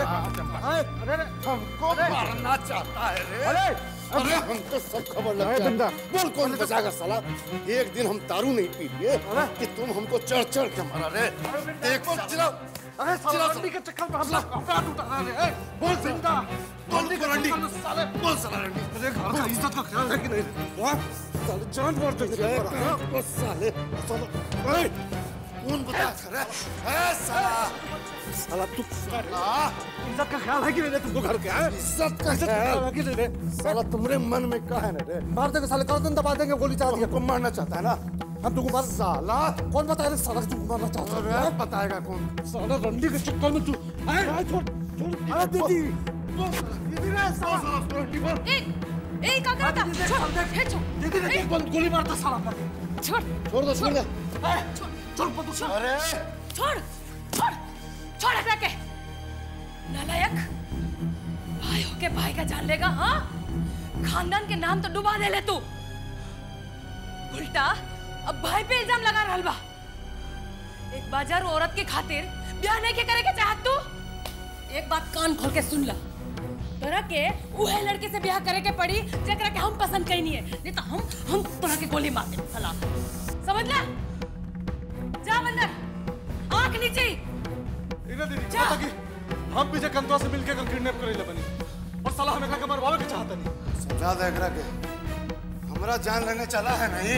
हमको मारना चाहता है रे। अरे हमको सब खबर लग गया। बोल कौन बचाएगा साला। एक दिन हम दारू नहीं पी लिए कि तुम हमको चढ़ चढ़ के मारा रे। देखो चिराग, अरे साला रंडी के चक्कर में हमला काट उठा रहा है। बोल जिंदा, बोल रंडी, बोल साला रंडी। मेरे घर का इज्जत का ख्याल है कि नहीं? वाह साले जान मार देंगे बस साले। साला कौन बता रहा है साला? साला तू इज्जत का ख्याल है कि नहीं तुमको घर के? इज्जत का ख्याल है कि नहीं? साला तुम्हारे मन में क्या है रे? मार देंगे साले, गर्दन दबा देंगे, गोली चला देंगे। कौन मारना चाहता है ना? हम तुमको मार साला कौन बताएगा? साला तुमको मारना चाहता है, बताएगा कौन? साला रंडी के चक्कर में तू छोड़ छोड़ दीदी दीदी रे साला एक क्या करता? छोड़ दीदी ने एक बंद गोली मारता साला। छोड़ छोड़ दो छोड़ दे छोड़ बंदूक छोड़। अरे छोड़ छोड़ छोड़ एकरा के। नालायक, भाई होके भाई का जान लेगा? हाँ, खानदान के नाम तो डुबा दे ले तू। उल्टा अब भाई पे इल्जाम लगा रहल बा। एक बाजार औरत की खातिर ब्याह नहीं के करे के चाहत तू? एक बात कान खोल के सुन ला, तोरा के उहे लड़के से ब्याह करे के पड़ी जेकरा के हम पसंद कहीं नहीं है, नहीं तो हम तोरा के गोली मार दे साला। समझ ला? जा बंदर, आंख नीचे। इधर दीदी पता कि हम पीछे कंतवा से मिलके कल किडनैप करेले बनी और साला हमें का मरवावे के चाहता नहीं। समझा दे एकरा के हमरा जान लेने चला है नहीं।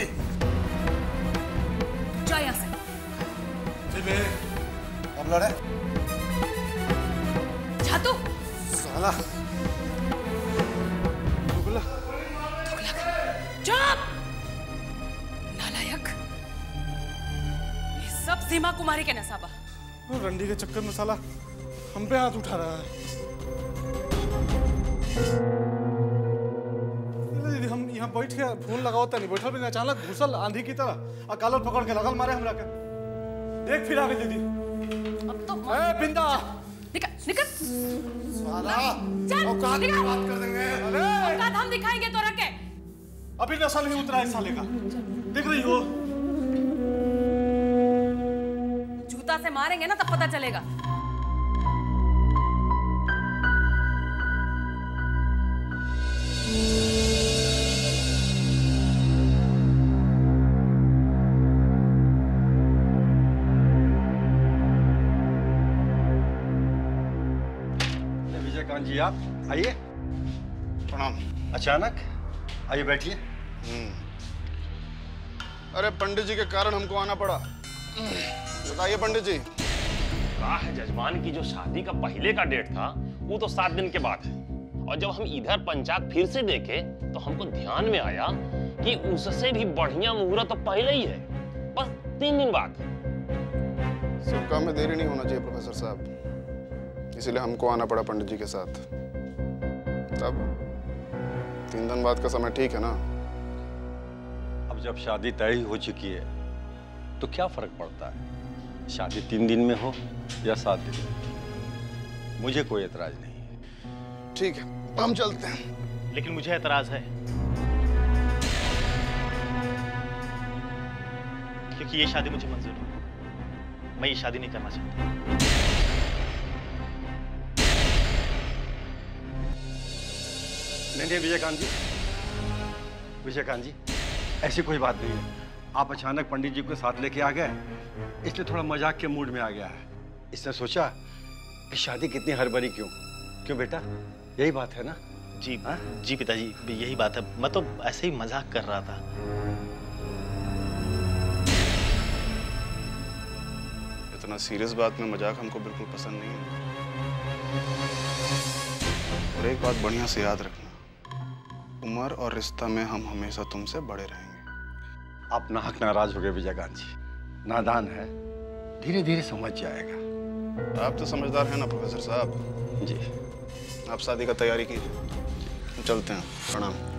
जा यहाँ से। जी बे अब लड़े छातू साला दुगला चुप नालायक। ये सब सीमा कुमारी के नसाबा। रंडी के चक्कर में साला हम पे हाथ उठा रहा है। दीदी हम यहाँ बैठ के फोन लगाओ नहीं, बैठल भी नहीं, अचानक घुसल आंधी की तरह और कॉलर पकड़ के लगल मारे हमरा के। देख फिर आगे दीदी। अब तो बिंदा निकल निकल साला चल औकात की निकल। बात कर देंगे। अरे औकात हम दिखाएंगे तो रखे। अभी नशा नहीं उतरा है साले का, देख रही हो? जूता से मारेंगे ना तब पता चलेगा। विजयकांत जी आप आइए। प्रणाम। अचानक आइए बैठिए। अरे पंडित जी के कारण हमको आना पड़ा। बताइए पंडित जी। कहा है जजमान की जो शादी का पहले का डेट था वो तो 7 दिन के बाद है, और जब हम इधर पंचांग फिर से देखे तो हमको ध्यान में आया कि उससे भी बढ़िया मुहूर्त तो पहले ही है, बस 3 दिन बाद। सब काम में देरी नहीं होना चाहिए प्रोफेसर साहब, इसलिए हमको आना पड़ा पंडित जी के साथ। तब 3 दिन बाद का समय ठीक है ना? अब जब शादी तय हो चुकी है तो क्या फर्क पड़ता है, शादी 3 दिन में हो या 7 दिन में? मुझे कोई एतराज नहीं है। ठीक है, हम चलते हैं। लेकिन मुझे एतराज है, क्योंकि ये शादी मुझे मंजूर है। मैं ये शादी नहीं करना चाहता। नहीं विजयकांत जी, विजयकांत जी ऐसी कोई बात नहीं है। आप अचानक पंडित जी को साथ लेके आ गए, इसलिए थोड़ा मजाक के मूड में आ गया है। इसने सोचा कि शादी कितनी हड़बड़ी क्यों? क्यों बेटा, यही बात है ना? जी जी पिताजी, यही बात है। मैं तो ऐसे ही मजाक कर रहा था। इतना सीरियस बात में मजाक हमको बिल्कुल पसंद नहीं है। और एक बात बढ़िया से याद रखना, उम्र और रिश्ता में हम हमेशा तुमसे बड़े रहेंगे। आप नाहक नाराज हो गए विजयकांत जी, नादान है, धीरे धीरे समझ जाएगा। आप तो समझदार हैं ना प्रोफेसर साहब? जी। आप शादी का तैयारी कीजिए, चलते हैं। प्रणाम।